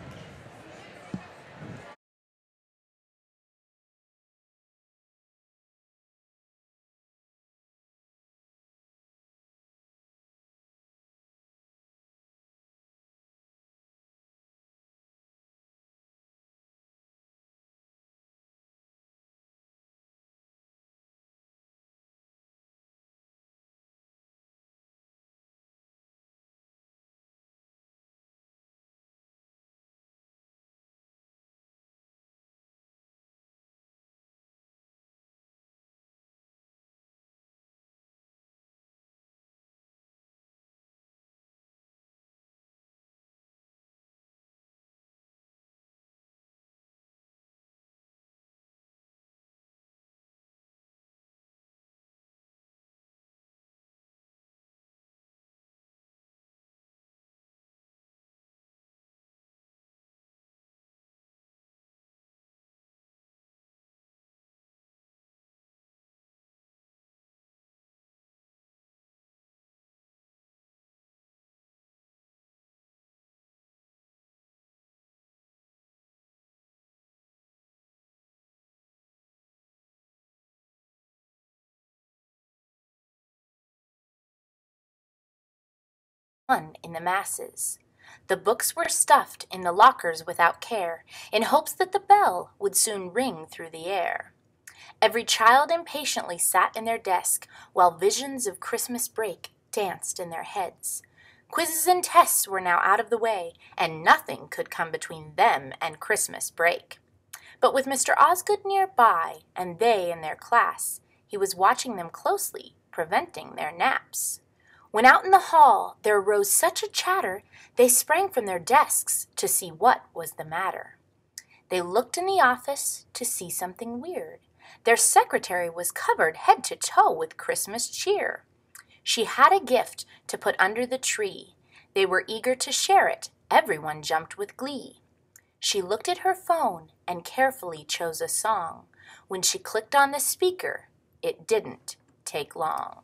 In the masses. The books were stuffed in the lockers without care, in hopes that the bell would soon ring through the air. Every child impatiently sat in their desk, while visions of Christmas break danced in their heads. Quizzes and tests were now out of the way, and nothing could come between them and Christmas break. But with Mr. Osgood nearby, and they in their class, he was watching them closely, preventing their naps. When out in the hall there arose such a chatter, they sprang from their desks to see what was the matter. They looked in the office to see something weird. Their secretary was covered head to toe with Christmas cheer. She had a gift to put under the tree. They were eager to share it. Everyone jumped with glee. She looked at her phone and carefully chose a song. When she clicked on the speaker, it didn't take long.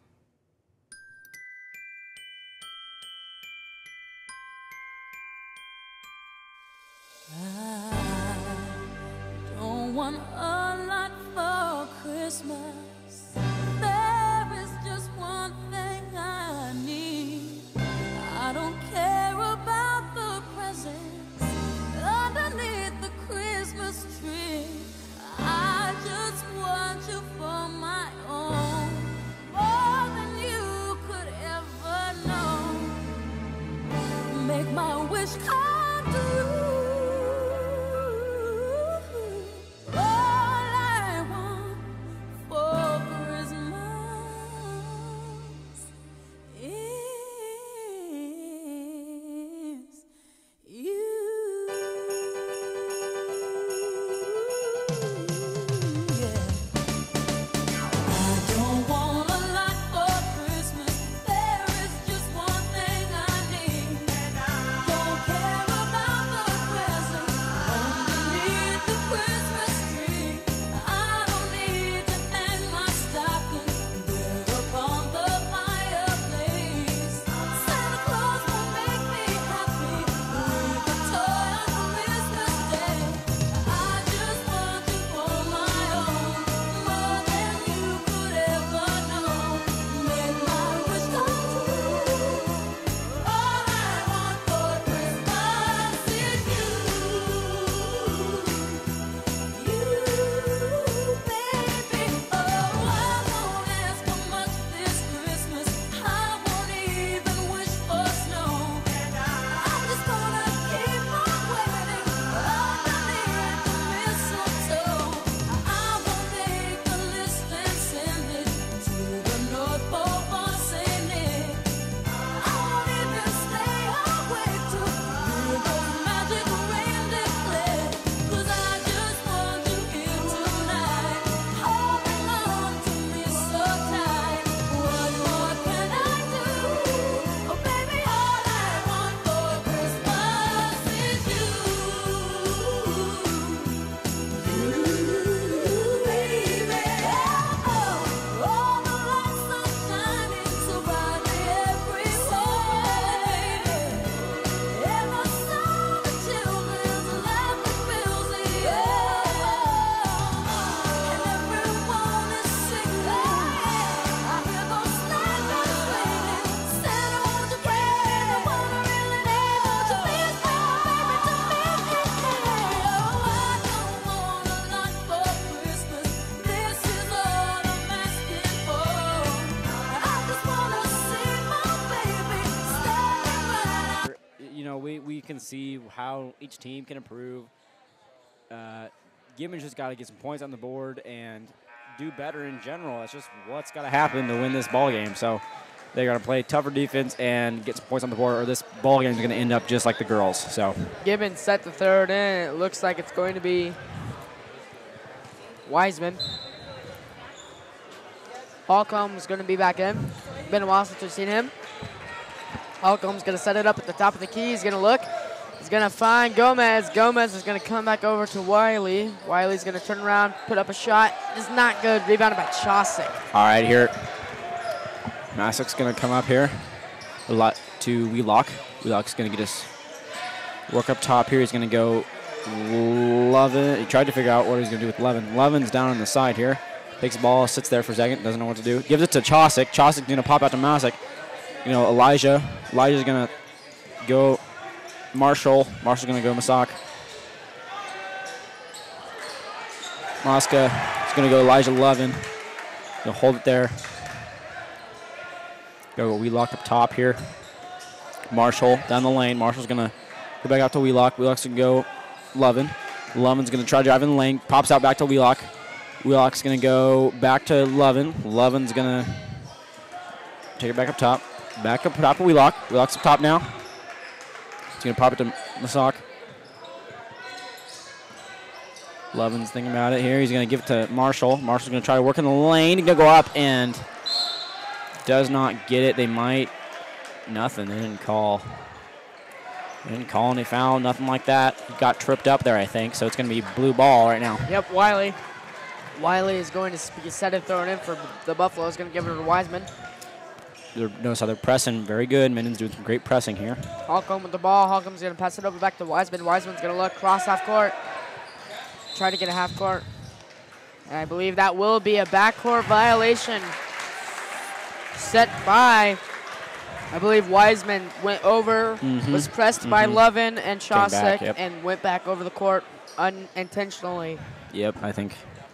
I don't want a lot for Christmas. There is just one thing I need. I don't care about the presents underneath the Christmas tree. I just want you for my own, more than you could ever know. Make my wish come true. and see how each team can improve. Gibbon's just got to get some points on the board and do better in general. That's just what's got to happen to win this ball game. So they're going to play tougher defense and get some points on the board, or this ball game is going to end up just like the girls. So Gibbon set the third in. It looks like it's going to be Wiseman. Holcomb's going to be back in. Been a while since we've seen him. Holcomb's going to set it up at the top of the key. He's going to look. He's going to find Gomez. Gomez is going to come back over to Wiley. Wiley's going to turn around, put up a shot. It's not good. Rebounded by Chosick. All right, here. Masick's going to come up here a lot to Wheelock. Wheelock's going to get his work up top here. He's going to go Levin. He tried to figure out what he's going to do with Levin. Levin's down on the side here. Takes the ball, sits there for a second, doesn't know what to do. Gives it to Chosick. Chosick's going to pop out to Masick. You know, Elijah's going to go Marshall. Marshall's going to go Masak. Mosca is going to go Elijah Levin. He'll hold it there. Go Wheelock up top here. Marshall down the lane. Marshall's going to go back out to Wheelock. Wheelock's going to go Levin. Levin's going to try driving the lane. Pops out back to Wheelock. Wheelock's going to go back to Levin. Levin's going to take it back up top. Back up top of Wheelock. Wheelock's up top now. He's going to pop it to Masak. Levin's thinking about it here. He's going to give it to Marshall. Marshall's going to try to work in the lane. He's going to go up and does not get it. They might. Nothing. They didn't call. They didn't call any foul. Nothing like that. He got tripped up there, I think. So it's going to be blue ball right now. Yep, Wiley. Wiley is going to set it, throw it in for the Buffalo. He's going to give it to Wiseman. Notice how they're pressing very good. Minden's doing some great pressing here. Holcomb with the ball. Holcomb's going to pass it over back to Wiseman. Wiseman's going to look cross half court. Try to get a half court. And I believe that will be a backcourt violation set by, I believe Wiseman went over, was pressed by Levin and Chosick, and went back over the court unintentionally. Yep, I think.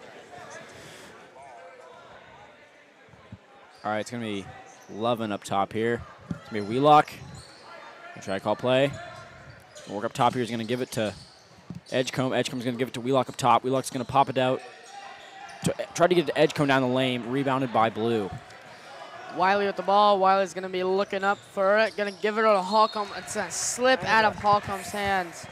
All right, it's going to be Levin up top here. It's going to be Wheelock. I'll try to call play. Work up top here. He's going to give it to Edgecombe. Edgecombe's going to give it to Wheelock up top. Wheelock's going to pop it out. Try to get it to Edgecombe down the lane. Rebounded by Blue. Wiley with the ball. Wiley's going to be looking up for it. Going to give it to Holcomb. It's going to slip out of Holcomb's hands.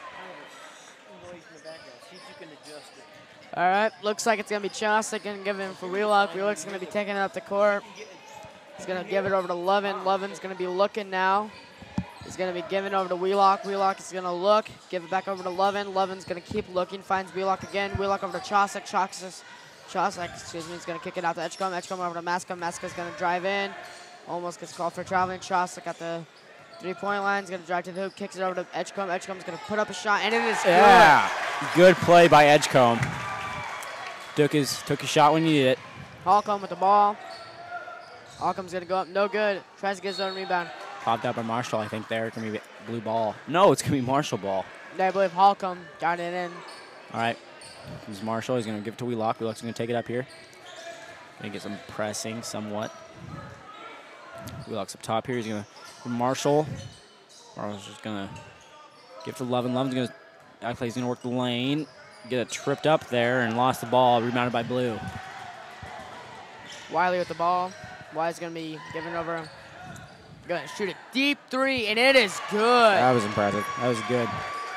All right, looks like it's going to be Chosick going to give it for Wheelock. Wheelock's going to be taking it up the court. He's going to give it over to Levin. Levin's going to be looking now. He's going to be giving over to Wheelock. Wheelock is going to look, give it back over to Levin. Levin's going to keep looking, finds Wheelock again. Wheelock over to Chosick. Chosick, excuse me, is going to kick it out to Edgecombe. Edgecombe over to Maska. Maska's going to drive in. Almost gets called for traveling. Chosick at the three-point line. He's going to drive to the hoop, kicks it over to Edgecombe. Edgecombe's going to put up a shot, and it is good. Yeah, good play by Edgecombe. Took his shot when he needed it. Holcomb with the ball. Holcomb's going to go up, no good. Tries to get his own rebound. Popped out by Marshall, I think there. It's going to be blue ball. No, it's going to be Marshall ball. I believe Holcomb got it in. All right. Here's Marshall. He's going to give it to Wheelock. Wheelock's going to take it up here. Going to get some pressing somewhat. Wheelock's up top here. He's going to Marshall. Marshall's just going to give it to Levin. Levin's going to act like he's going to work the lane. Get it tripped up there and lost the ball. Rebounded by Blue. Wiley with the ball. Wiley's going to be giving over. Going to shoot a deep three, and it is good. That was impressive. That was good.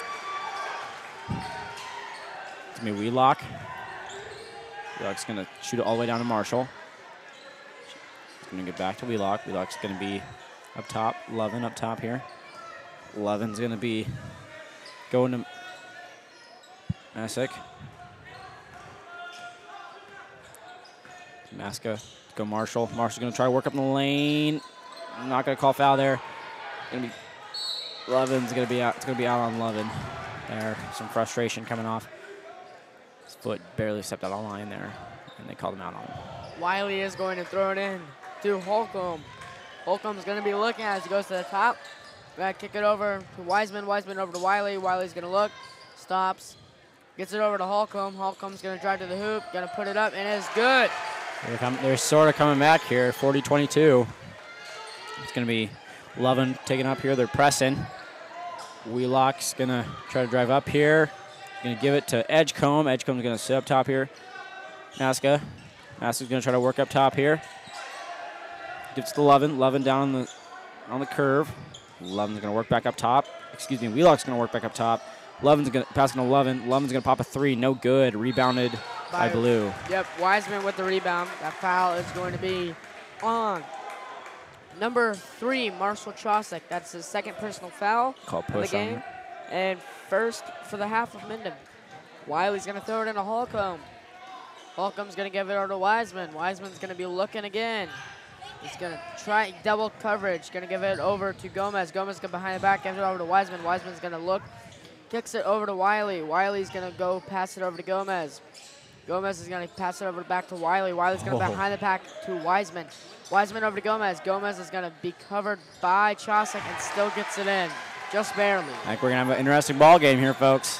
It's going to be Wheelock. Wheelock's going to shoot it all the way down to Marshall. He's going to get back to Wheelock. Wheelock's going to be up top. Levin up top here. Levin's going to be going to Masick. Maska, go Marshall. Marshall's going to try to work up in the lane. Not going to call foul there. Gonna be Levin's going to be out. It's going to be out on Levin. There, some frustration coming off. His foot barely stepped out of line there, and they called him out on him. Wiley is going to throw it in to Holcomb. Holcomb's going to be looking as he goes to the top. Going to kick it over to Wiseman. Wiseman over to Wiley. Wiley's going to look, stops, gets it over to Holcomb. Holcomb's going to drive to the hoop, going to put it up, and it's good. They're sort of coming back here, 40-22. It's going to be Levin taking up here. They're pressing. Wheelock's going to try to drive up here. Going to give it to Edgecombe. Edgecombe's going to sit up top here. Maska. Maska's going to try to work up top here. Gives to Lovin. Lovin down on the curve. Lovin's going to work back up top. Excuse me, Wheelock's going to work back up top. Lovin's going to pass to Lovin. Lovin's going to pop a 3. No good. Rebounded by Blue. Yep, Wiseman with the rebound. That foul is going to be on number 3, Marshall Chausick. That's his second personal foul Called of the push game. on. And first for the half of Minden. Wiley's going to throw it into Holcomb. Holcomb's going to give it over to Wiseman. Wiseman's going to be looking again. He's going to try double coverage. Going to give it over to Gomez. Gomez going behind the back, gives it over to Wiseman. Wiseman's going to look, kicks it over to Wiley. Wiley's going to go pass it over to Gomez. Gomez is going to pass it over back to Wiley. Wiley's going to behind the back to Wiseman. Wiseman over to Gomez. Gomez is going to be covered by Chausick and still gets it in, just barely. I think we're going to have an interesting ball game here, folks.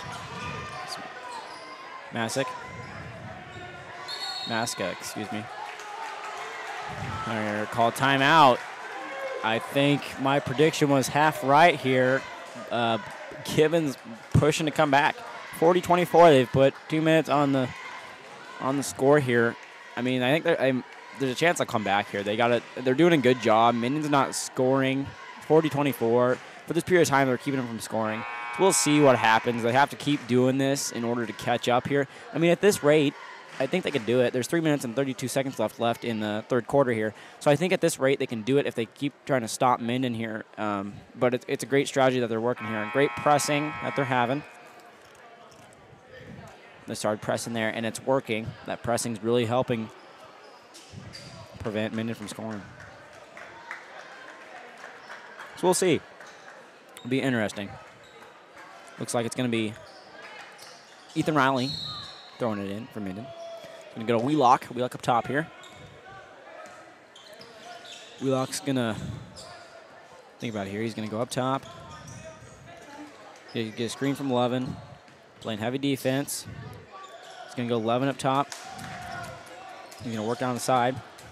Maska, excuse me. All right, call timeout. I think my prediction was half right here. Gibbon's pushing to come back. 40-24. They've put 2 minutes on the score here. I mean, I think there's a chance they'll come back here. They're doing a good job. Minden's not scoring. 40-24. For this period of time, they're keeping them from scoring. So we'll see what happens. They have to keep doing this in order to catch up here. I mean, at this rate, I think they can do it. There's 3 minutes and 32 seconds left in the third quarter here. So I think at this rate they can do it if they keep trying to stop Minden here. But it's a great strategy that they're working here. Great pressing that they're having. They started pressing there, and it's working. That pressing's really helping prevent Minden from scoring. So we'll see. It'll be interesting. Looks like it's going to be Ethan Riley throwing it in for Minden. Going to go to Wheelock. Wheelock up top here. Wheelock's going to think about it here. He's going to go up top. Get a screen from Lovin. Playing heavy defense. He's going to go Lovin up top. He's going to work down the side.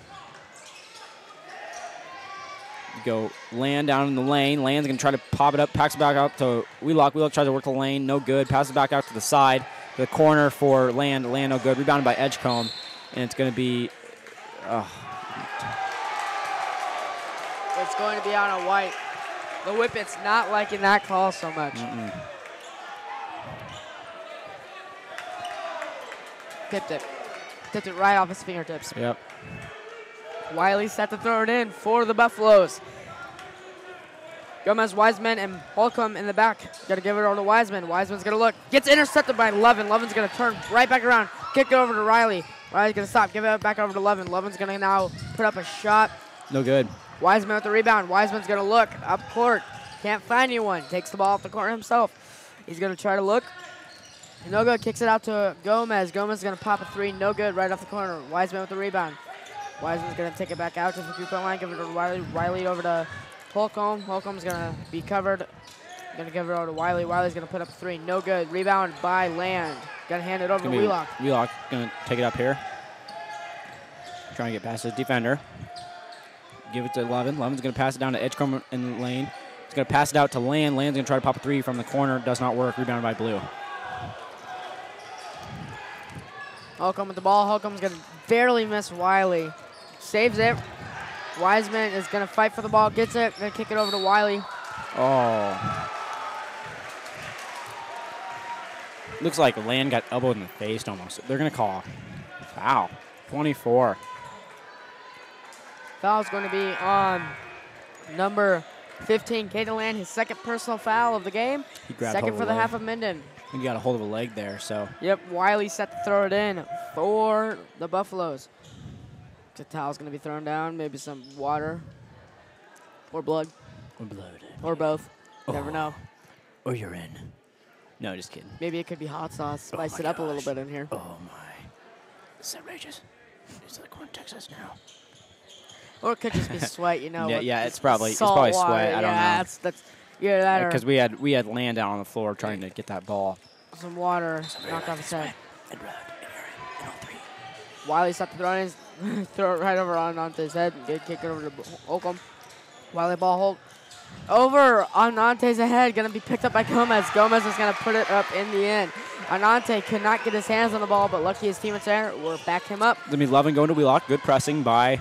Go Land down in the lane. Land's going to try to pop it up. Packs it back out to Wheelock. Wheelock tries to work the lane. No good. Passes it back out to the side. The corner for Land. Land no good. Rebounded by Edgecombe. And it's going to be... It's going to be on a white. The Whippets not liking that call so much. Tipped it right off his fingertips. Yep. Wiley set to throw it in for the Buffaloes. Gomez, Wiseman, and Holcomb in the back. Got to give it over to Wiseman. Wiseman's going to look. Gets intercepted by Lovin. Lovin's going to turn right back around. Kick it over to Riley. Riley's going to stop. Give it back over to Lovin. Lovin's going to now put up a shot. No good. Wiseman with the rebound. Wiseman's going to look up court. Can't find anyone. Takes the ball off the court himself. He's going to try to look. No good. Kicks it out to Gomez. Gomez is going to pop a 3. No good. Right off the corner. Wiseman with the rebound. Wiseman's going to take it back out to the three-point line. Give it to Riley. Riley over to Holcomb. Holcomb's going to be covered. Going to give it over to Wiley. Wiley's going to put up a 3. No good. Rebound by Land. Going to hand it over to Wheelock. Wheelock going to take it up here. Trying to get past his defender. Give it to Lovin. Lovin's going to pass it down to Edgecombe in the lane. He's going to pass it out to Land. Land's going to try to pop a 3 from the corner. Does not work. Rebounded by Blue. Holcomb with the ball. Holcomb's going to barely miss Wiley. Saves it. Wiseman is going to fight for the ball. Gets it. Going to kick it over to Wiley. Oh. Looks like Land got elbowed in the face almost. They're going to call foul. 24. Foul's going to be on number 15, Caden Land, his second personal foul of the game. Second for the half of Minden. He got a hold of a leg there, so. Yep, Wiley set to throw it in for the Buffaloes. The towel's going to be thrown down, maybe some water or blood. Or blood. Or both. Never know. Or urine. No, just kidding. Maybe it could be hot sauce. Spice it up a little bit in here. Oh, my. This is outrageous. It's like going to Texas now. Or it could just be sweat, you know. Yeah, it's probably water. sweat. I don't know. That's because we had Land down on the floor trying to get that ball. Some water knocked off his head. And blood and urine and all 3. Wiley set to throw it in, throw it right over onto his head and kick it over to Holcomb. Wiley ball hold. over Anante's ahead, going to be picked up by Gomez. Gomez is going to put it up in the end. Anante could not get his hands on the ball, but lucky his teammates there were back him up. It's going to be Lovin going to Wheelock. Good pressing by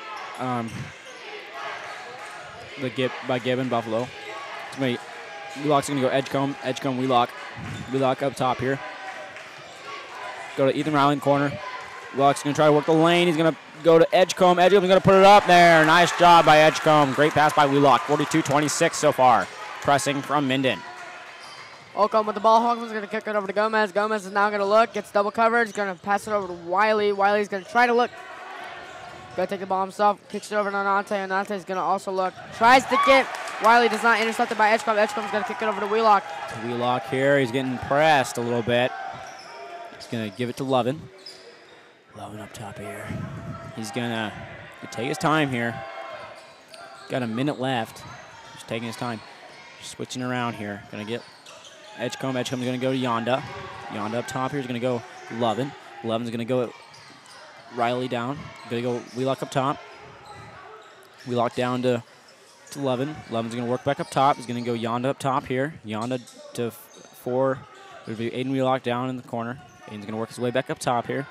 Gibbon, Buffalo. Wheelock's going to go Edgecombe, Wheelock. Wheelock up top here. Go to Ethan Riley in the corner. Wheelock's going to try to work the lane. He's going to go to Edgecombe. Edgecombe's going to put it up there. Nice job by Edgecombe. Great pass by Wheelock. 42-26 so far. Pressing from Minden. Holcomb with the ball. Holcomb's going to kick it over to Gomez. Gomez is now going to look. Gets double coverage. He's going to pass it over to Wiley. Wiley's going to try to look. Going to take the ball himself. Kicks it over to Anante. Anante's going to also look. Tries to get. Wiley does not. Intercepted by Edgecombe. Edgecombe's going to kick it over to Wheelock. Wheelock here. He's getting pressed a little bit. He's going to give it to Lovin. Lovin up top here. He's going to take his time here. Got a minute left. Just taking his time. Switching around here. Going to get Edgecombe. Edgecombe's going to go to Yonda. Yonda up top here is going to go Lovin. Lovin's going to go Riley down. Going to go Wheelock up top. Wheelock down to Lovin. Lovin's going to work back up top. He's going to go Yonda up top here. Yonda to 4. It'll be Aiden Wheelock down in the corner. Aiden's going to work his way back up top here.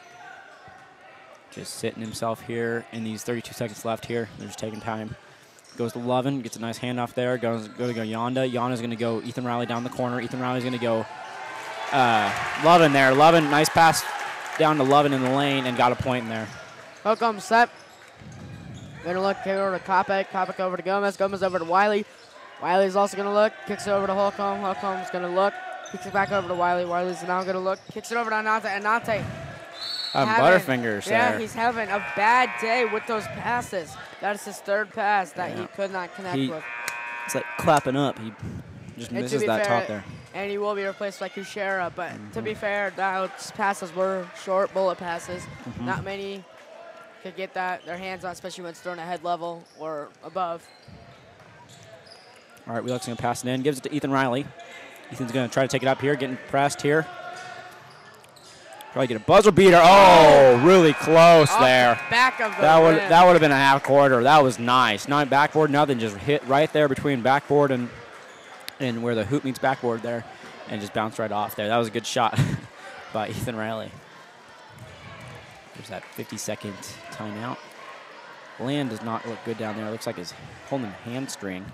Just sitting himself here in these 32 seconds left here. They're just taking time. Goes to Lovin, gets a nice handoff there. Goes to go Yonda. Yonda's going to go Ethan Riley down the corner. Ethan Riley's going to go Lovin there. Lovin, nice pass down to Lovin in the lane and got a point in there. Holcomb set. Going to look, kick over to Kopic. Kopic over to Gomez. Gomez over to Wiley. Wiley's also going to look. Kicks it over to Holcomb. Holcomb's going to look. Kicks it back over to Wiley. Wiley's now going to look. Kicks it over to Anante. Anante. Butterfingers there. Yeah, he's having a bad day with those passes. That is his third pass that he could not connect with. It's like clapping up. He just misses that top there. And he will be replaced by Kushera. But to be fair, those passes were short bullet passes. Not many could get their hands on, especially when it's thrown at head level or above. All right, Wheelock's going to pass it in. Gives it to Ethan Riley. Ethan's going to try to take it up here, getting pressed here. Probably get a buzzer beater. Oh, really close there. Back of the that would have been a half quarter. That was nice. Not backboard, nothing. Just hit right there between backboard and where the hoop meets backboard there, and just bounced right off there. That was a good shot by Ethan Riley. There's that 50-second timeout. Land does not look good down there. It looks like he's holding a hamstring.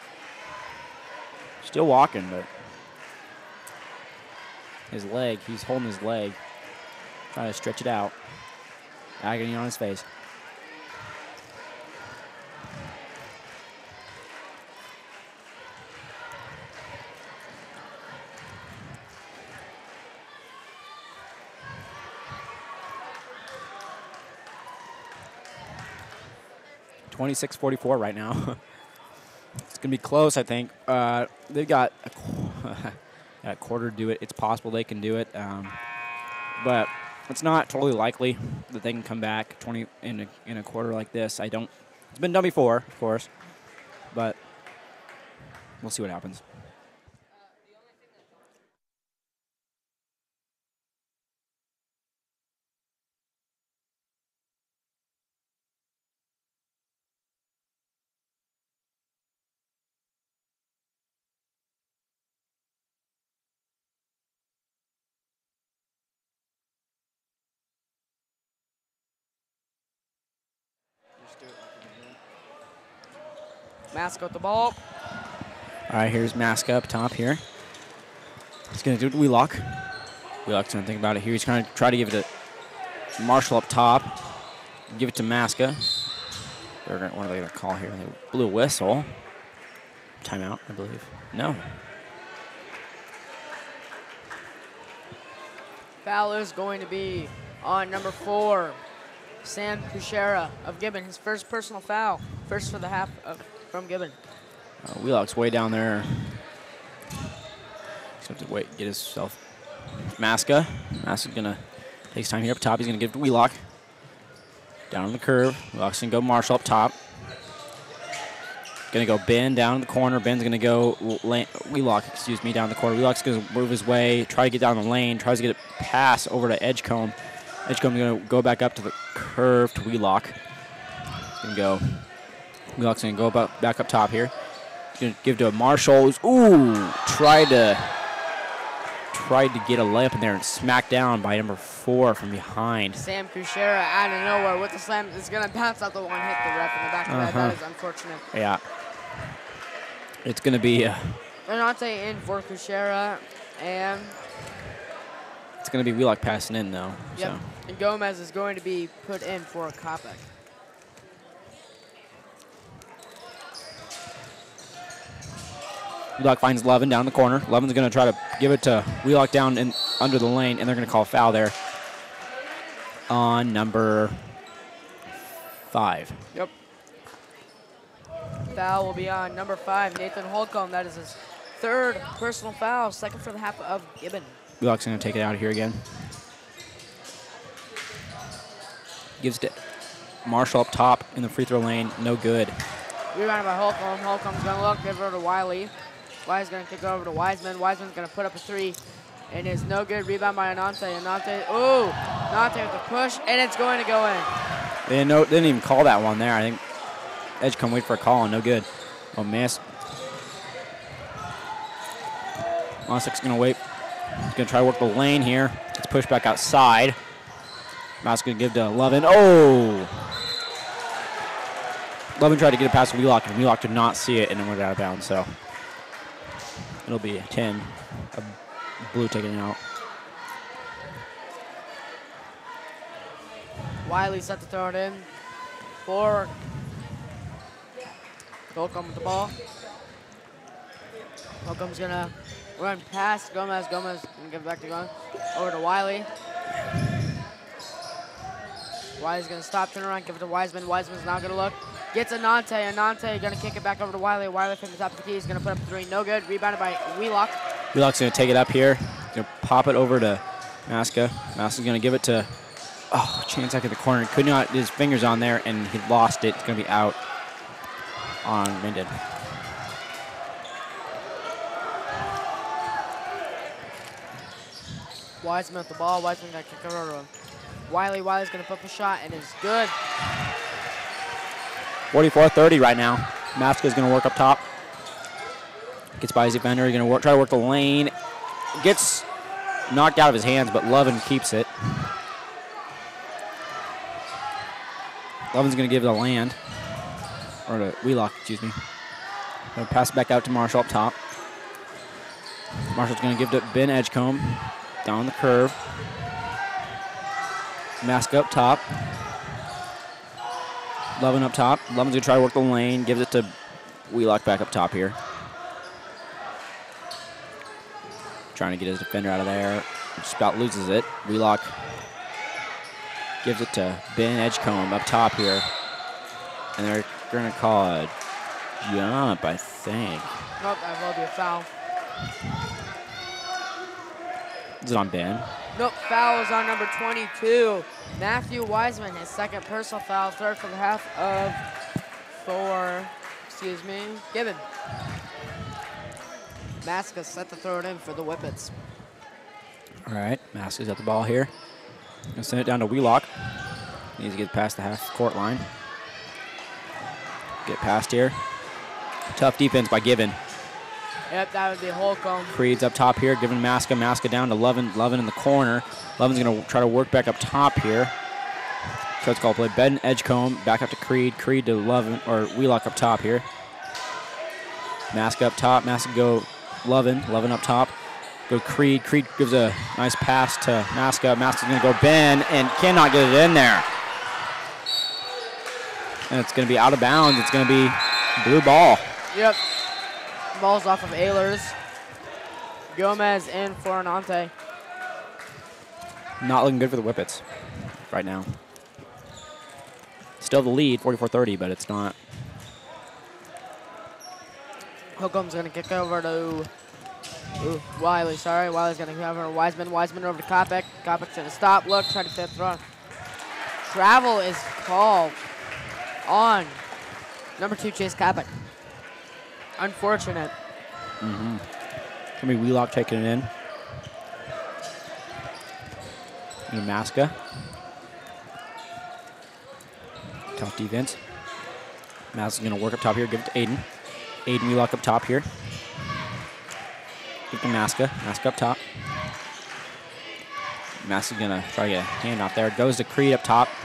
Still walking, but his leg, he's holding his leg. Trying to stretch it out. Agony on his face. .26-44 right now. It's going to be close, I think. They've got a quarter to do it. It's possible they can do it. But it's not totally likely that they can come back 20 in a quarter like this. It's been done before, of course, but we'll see what happens. Mask with the ball. All right, here's Maska up top here. He's going to do it to Wheelock. Wheelock's going to think about it here. He's going to try to give it to Marshall up top. Give it to Maska. What are they going to call here? They blew a whistle. Timeout, I believe. No. Foul is going to be on number 4, Sam Kushera of Gibbon. His first personal foul. First for the half from Gibbon. Wheelock's way down there. He's going to wait, get himself. Maska. Maska's going to take his time here up top. He's going to give it to Wheelock. Down on the curve. Wheelock's going to go Marshall up top. Going to go Ben down in the corner. Ben's going to go Wheelock, down the corner. Wheelock's going to move his way, try to get down the lane, tries to get a pass over to Edgecombe. Edgecombe's going to go back up to the curve to Wheelock. He's going to go. Wheelock's going to go back up top here. going to give to Marshall. Ooh, tried to get a layup in there and smacked down by number 4 from behind. Sam Kuchera out of nowhere with the slam. It's going to bounce out the one, hit the ref in the back of the head. That is unfortunate. Yeah. It's going to be... Renate in for Kuchera, and... It's going to be Wheelock passing in, though. Yep, So. and Gomez is going to be put in for Kopic. Wheelock finds Levin down in the corner. Levin's going to try to give it to Wheelock down in under the lane, and they're going to call a foul there on number 5. Yep. Foul will be on number 5, Nathan Holcomb. That is his 3rd personal foul, 2nd for the half of Gibbon. Wheelock's going to take it out of here again. Gives it to Marshall up top in the free throw lane. No good. Rebounded by Holcomb. Holcomb's going to look, give it over to Wiley. Wiley's going to kick it over to Wiseman. Wiseman's going to put up a 3, and it's no good. Rebound by Anante. Anante with the push, and it's going to go in. They didn't even call that one there. I think Edgecombe wait for a call, and no good. Oh, miss. Mosik's going to wait. He's going to try to work the lane here. It's pushed back outside. Mouse going to give to Levin. Oh! Levin tried to get it past Wheelock, and Wheelock did not see it, and it went out of bounds, so it'll be a 10. A blue taking it out. Wiley set to throw it in for Holcomb with the ball. Holcomb's going to run past Gomez. Gomez going to give it back to Gomez. Over to Wiley. Wiley's going to stop, turn around, give it to Wiseman. Wiseman's now going to look. Gets Anante. Anante going to kick it back over to Wiley. Wiley from the top of the key. He's going to put up a 3. No good. Rebounded by Wheelock. Wheelock's going to take it up here. He's going to pop it over to Maska. Maska's going to give it to, Chansak in the corner. Could not get his fingers on there, and he lost it. It's going to be out on Minden. Wiseman with the ball. Wiseman got to kick it over to him. Wiley's going to put up a shot, and it's good. 44-30 right now. Maska's going to work up top. Gets by his defender. He's going to try to work the lane. Gets knocked out of his hands, but Levin keeps it. Levin's going to give it to Land. Or to Wheelock, excuse me. Going to pass it back out to Marshall up top. Marshall's going to give it to Ben Edgecombe. Down the curve. Maska up top. Levin up top. Levin's going to try to work the lane. Gives it to Wheelock back up top here. Trying to get his defender out of there. Just about loses it. Wheelock gives it to Ben Edgecombe up top here. And they're going to call a jump, I think. Nope, that will be a foul. Is it on Ben? Nope, foul is on number 22. Matthew Wiseman, his 2nd personal foul, 3rd for the half of Gibbon. Maska set to throw it in for the Whippets. All right, Maska's at the ball here. Gonna send it down to Wheelock. Needs to get past the half-court line. Get past here. Tough defense by Gibbon. Yep, that would be Holcomb. Creed's up top here, giving Maska. Maska down to Levin. Levin in the corner. Levin's going to try to work back up top here. So it's called play. Ben Edgecombe back up to Creed. Creed to Levin, or Wheelock up top here. Maska up top. Maska go Levin. Levin up top. Go Creed. Creed gives a nice pass to Maska. Maska's going to go Ben and cannot get it in there. And it's going to be out of bounds. It's going to be blue ball. Yep. Ball's off of Ehlers. Gomez in for Anante. Not looking good for the Whippets right now. Still the lead, 44-30, but it's not. Holcomb's going to kick over to Wiley, sorry. Wiley's going to kick over to Wiseman. Wiseman over to Kopic. Kopic's going to stop, look, try to fit throw. Travel is called on number 2, Chase Kopic. Unfortunate. Mm-hmm. Gonna be Wheelock taking it in. And Maska. Tough defense. Maska's gonna work up top here, give it to Aiden. Aiden Wheelock up top here. Give to Maska. Maska up top. Maska's going to try to get a handoff there. Goes to Creed up top.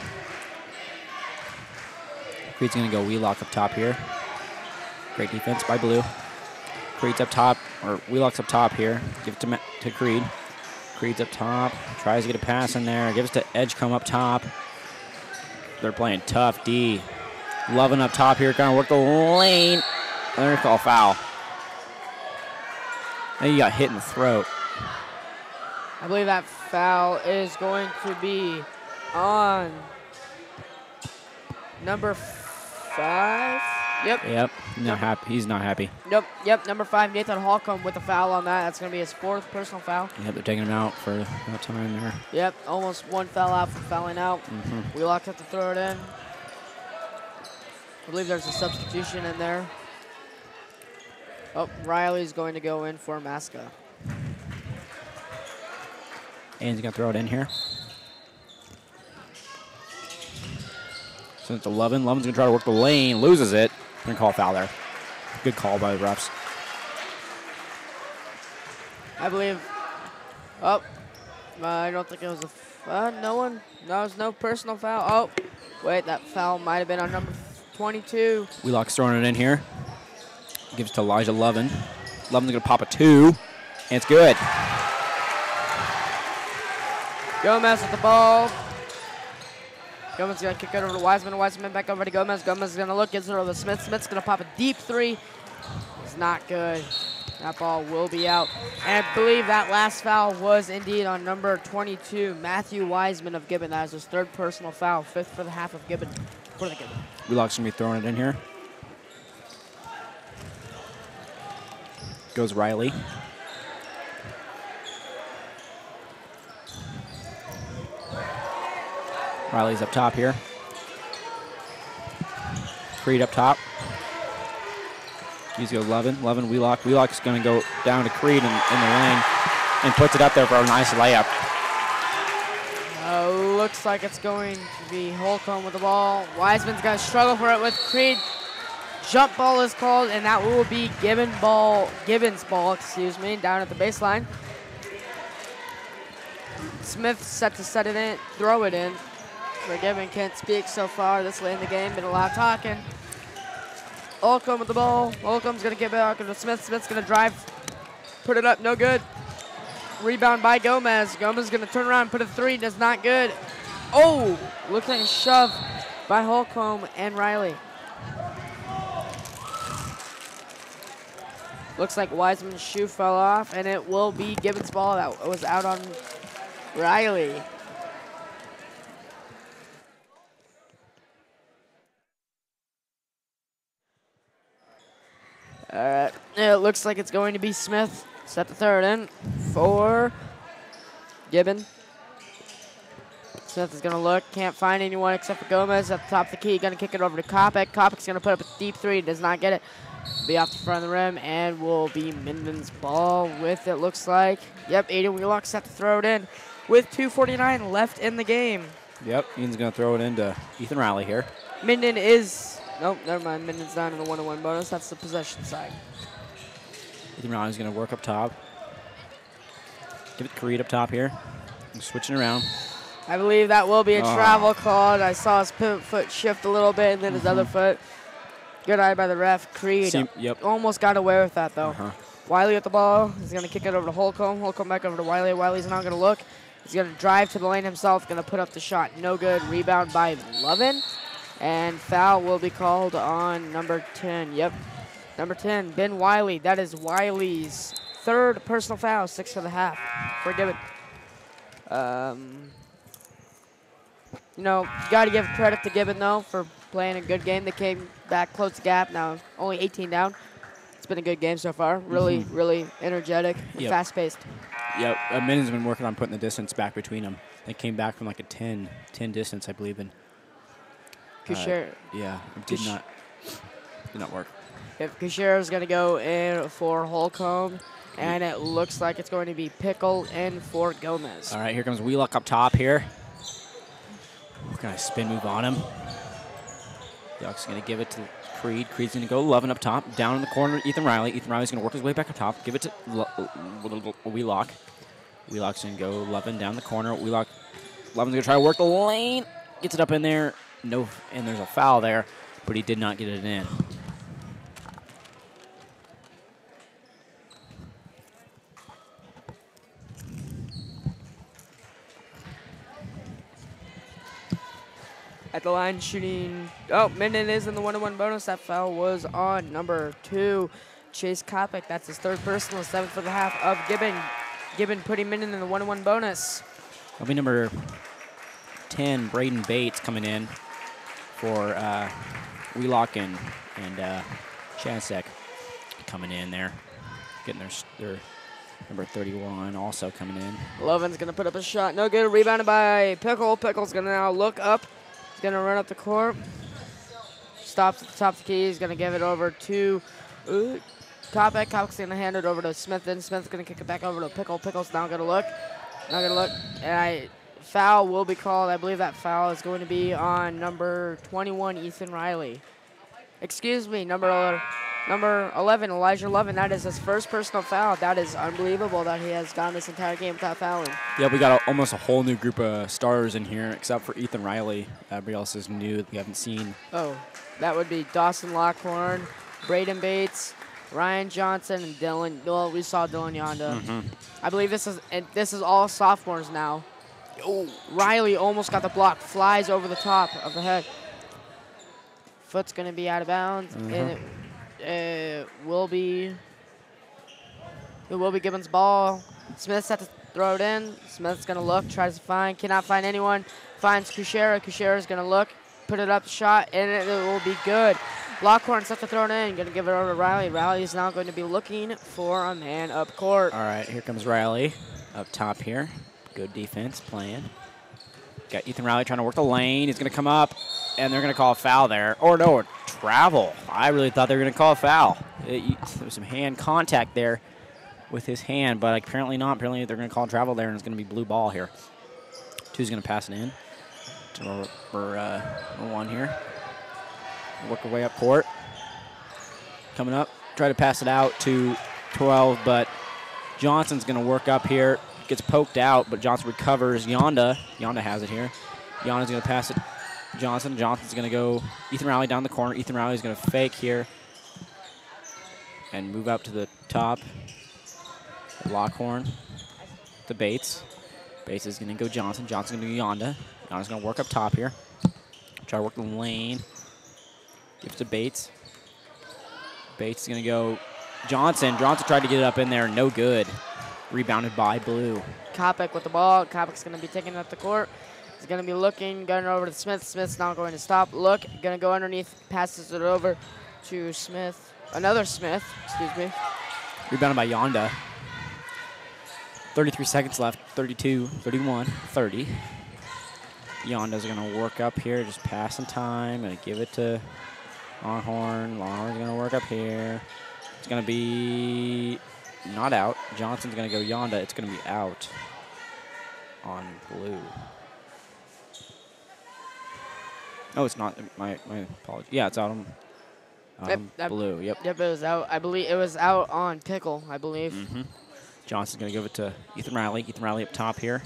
Creed's going to go Wheelock up top here. Great defense by Blue. Creed's up top, or Wheelock's up top here. Give it to Creed. Creed's up top. Tries to get a pass in there. Gives it to Edgecombe up top. They're playing tough D. Lovin up top here. Going to work the lane. They're going to call foul. Then you got hit in the throat. I believe that foul is going to be on number 5. Yep. Not happy. He's not happy. Yep. Number 5, Nathan Holcomb with a foul on that. That's going to be his 4th personal foul. Yep, they're taking him out for that time there. Yep, almost 1 foul out for fouling out. Wheelock have to throw it in. I believe there's a substitution in there. Oh, Riley's going to go in for Maska. And he's going to throw it in here. So it's 11. Lovin's going to try to work the lane. Loses it. Going to call a foul there. Good call by the refs. I believe. Oh, I don't think it was a. No one. No, there's no personal foul. Oh, wait, that foul might have been on number 22. Wheelock's throwing it in here. Gives it to Elijah Lovin. Lovin's going to pop a 2. And it's good. Gomez with the ball. Gomez going to kick it over to Wiseman. Wiseman back over to Gomez. Gomez is going to look. Gives it over to Smith. Smith's going to pop a deep 3. It's not good. That ball will be out. And I believe that last foul was indeed on number 22, Matthew Wiseman of Gibbon. That is his 3rd personal foul, 5th for the half of Gibbon. For the Gibbon. Wheelock's going to be throwing it in here. Goes Riley. Riley's up top here. Creed up top. He's going Lovin. Lovin, Wheelock. Wheelock's going to go down to Creed in the lane and puts it up there for a nice layup. Looks like it's going to be Holcomb with the ball. Wiseman's going to struggle for it with Creed. Jump ball is called, and that will be Gibbon's ball, down at the baseline. Smith set to set it in, throw it in. For Gibbon can't speak so far this late in the game. Been a lot of talking. Holcomb with the ball. Holcomb's going to give it out to Smith. Smith's going to drive, put it up, no good. Rebound by Gomez. Gomez is going to turn around and put a 3. That's not good. Oh, looks like a shove by Holcomb and Riley. Looks like Wiseman's shoe fell off, and it will be Gibbon's ball that was out on Riley. All right, it looks like it's going to be Smith. Set the 3rd in for Gibbon. Smith is going to look, can't find anyone except for Gomez at the top of the key. Going to kick it over to Kopic. Kopic's going to put up a deep 3, does not get it. Be off the front of the rim, and will be Minden's ball with it, looks like. Yep, Aiden Wheelock set to throw it in with 2:49 left in the game. Yep, Ian's going to throw it into Ethan Riley here. Minden is, nope, never mind. Minden's down in the 1-1 bonus. That's the possession side. Ethan Riley's going to work up top. Give it to Creed up top here. He's switching around. I believe that will be a travel called. I saw his pivot foot shift a little bit, and then his other foot. Good eye by the ref. Creed almost got away with that, though. Wiley with the ball. He's going to kick it over to Holcomb. Holcomb back over to Wiley. Wiley's not going to look. He's going to drive to the lane himself. Going to put up the shot. No good. Rebound by Lovin. And foul will be called on number 10. Yep. Number 10, Ben Wiley. That is Wiley's 3rd personal foul. 6 for the half for Gibbon. You know, you got to give credit to Gibbon, though, for playing a good game. They came back, closed the gap. Now only 18 down. It's been a good game so far. Really, really energetic and fast-paced. Yep, Minden's been working on putting the distance back between them. They came back from like a 10 distance, I believe. And Coucher. It did not work. If Couchero's going to go in for Holcomb, and it looks like it's going to be Pickle in for Gomez. All right, here comes Wheelock up top here. We're going to spin move on him. Wheelock's going to give it to Creed's going to go Lovin up top. Down in the corner, Ethan Riley. Ethan Riley's going to work his way back up top. Give it to Wheelock. Wheelock's going to go Lovin down the corner. Lovin's going to try to work the lane. Gets it up in there. No, and there's a foul there, but he did not get it in. At the line shooting. Oh, Minden is in the 1-1 bonus. That foul was on number 2, Chase Kopic. That's his 3rd personal, 7th for the half of Gibbon. Gibbon putting Minden in the 1-1 bonus. That'll be number 10, Braden Bates, coming in for Wheelock and Chansek coming in there. Getting their number 31 also coming in. Lovin's going to put up a shot. No good. Rebounded by Pickle. Pickle's going to now look up. He's going to run up the court. Stops at the top of the key. He's going to give it over to Kopic. Kopic's going to hand it over to Smith. Then Smith's going to kick it back over to Pickle. Pickle's now going to look. Not going to look. And foul will be called. I believe that foul is going to be on number 21, Ethan Riley. Excuse me, number 11, Elijah Lovin. That is his 1st personal foul. That is unbelievable that he has gone this entire game without fouling. Yeah, we got almost a whole new group of starters in here, except for Ethan Riley. Everybody else is new that we haven't seen. Oh, that would be Dawson Lockhorn, Braden Bates, Ryan Johnson, and Dylan. Well, we saw Dylan Yonda. I believe this is all sophomores now. Oh, Riley almost got the block. Flies over the top of the head. Foot's going to be out of bounds, and it will be Gibbons' ball. Smith's had to throw it in. Smith's going to look, tries to find, cannot find anyone. Finds Kuchera. Kuchera's going to look, put it up, shot, and it will be good. Lockhorn's have to throw it in. Going to give it over to Riley. Riley is now going to be looking for a man up court. All right, here comes Riley up top here. Good defense playing. Got Ethan Riley trying to work the lane. He's going to come up, and they're going to call a foul there. Or no, a travel. I really thought they were going to call a foul. There was some hand contact there with his hand, but apparently not. Apparently they're going to call a travel there, and it's going to be blue ball here. 2's going to pass it in to number 1 here. Work our way up court. Coming up. Try to pass it out to 12, but Johnson's going to work up here. Gets poked out, but Johnson recovers. Yonda has it here. Yonda's going to pass it. Johnson's going to go Ethan Riley down the corner. Ethan Riley's going to fake here and move up to the top. Lockhorn to Bates. Bates is going to go Johnson. Johnson's going to go Yonda. Yonda's going to work up top here. Try to work the lane. Gives to Bates. Bates is going to go Johnson. Johnson tried to get it up in there. No good. Rebounded by Blue. Kopic with the ball. Kopic's going to be taking it up the court. He's going to be looking, going over to Smith. Smith's not going to stop. Look, going to go underneath, passes it over to Smith. Another Smith, excuse me. Rebounded by Yonda. 33 seconds left. 32, 31, 30. Yonda's going to work up here, just passing time. Going to give it to Longhorn. Longhorn's going to work up here. It's going to be not out. Johnson's going to go Yonda. It's going to be out on Blue. Oh, it's not. My apologies. Yeah, it's out on Blue. Yep. Yep, it was out. I believe it was out on Pickle, I believe. Johnson's going to give it to Ethan Riley. Ethan Riley up top here.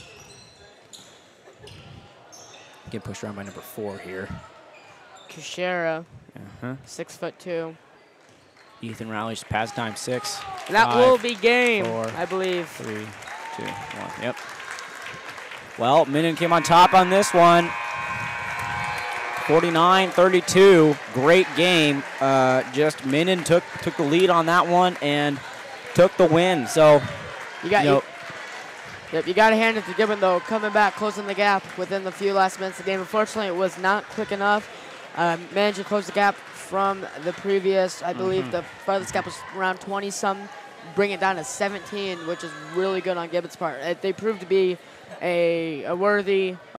Get pushed around by number 4 here. Kuchera, 6'2". Ethan Riley's pass time 6. And that 5, will be game, 4, I believe. 3, 2, 1. Yep. Well, Minden came on top on this one. 49-32. Great game. Just Minden took the lead on that one and took the win. So you got you got to hand it to Gibbon though, coming back, closing the gap within the few last minutes of the game. Unfortunately, it was not quick enough. Managed to close the gap from the previous. I believe the farthest gap was around 20-some. Bring it down to 17, which is really good on Gibbon's part. They proved to be a worthy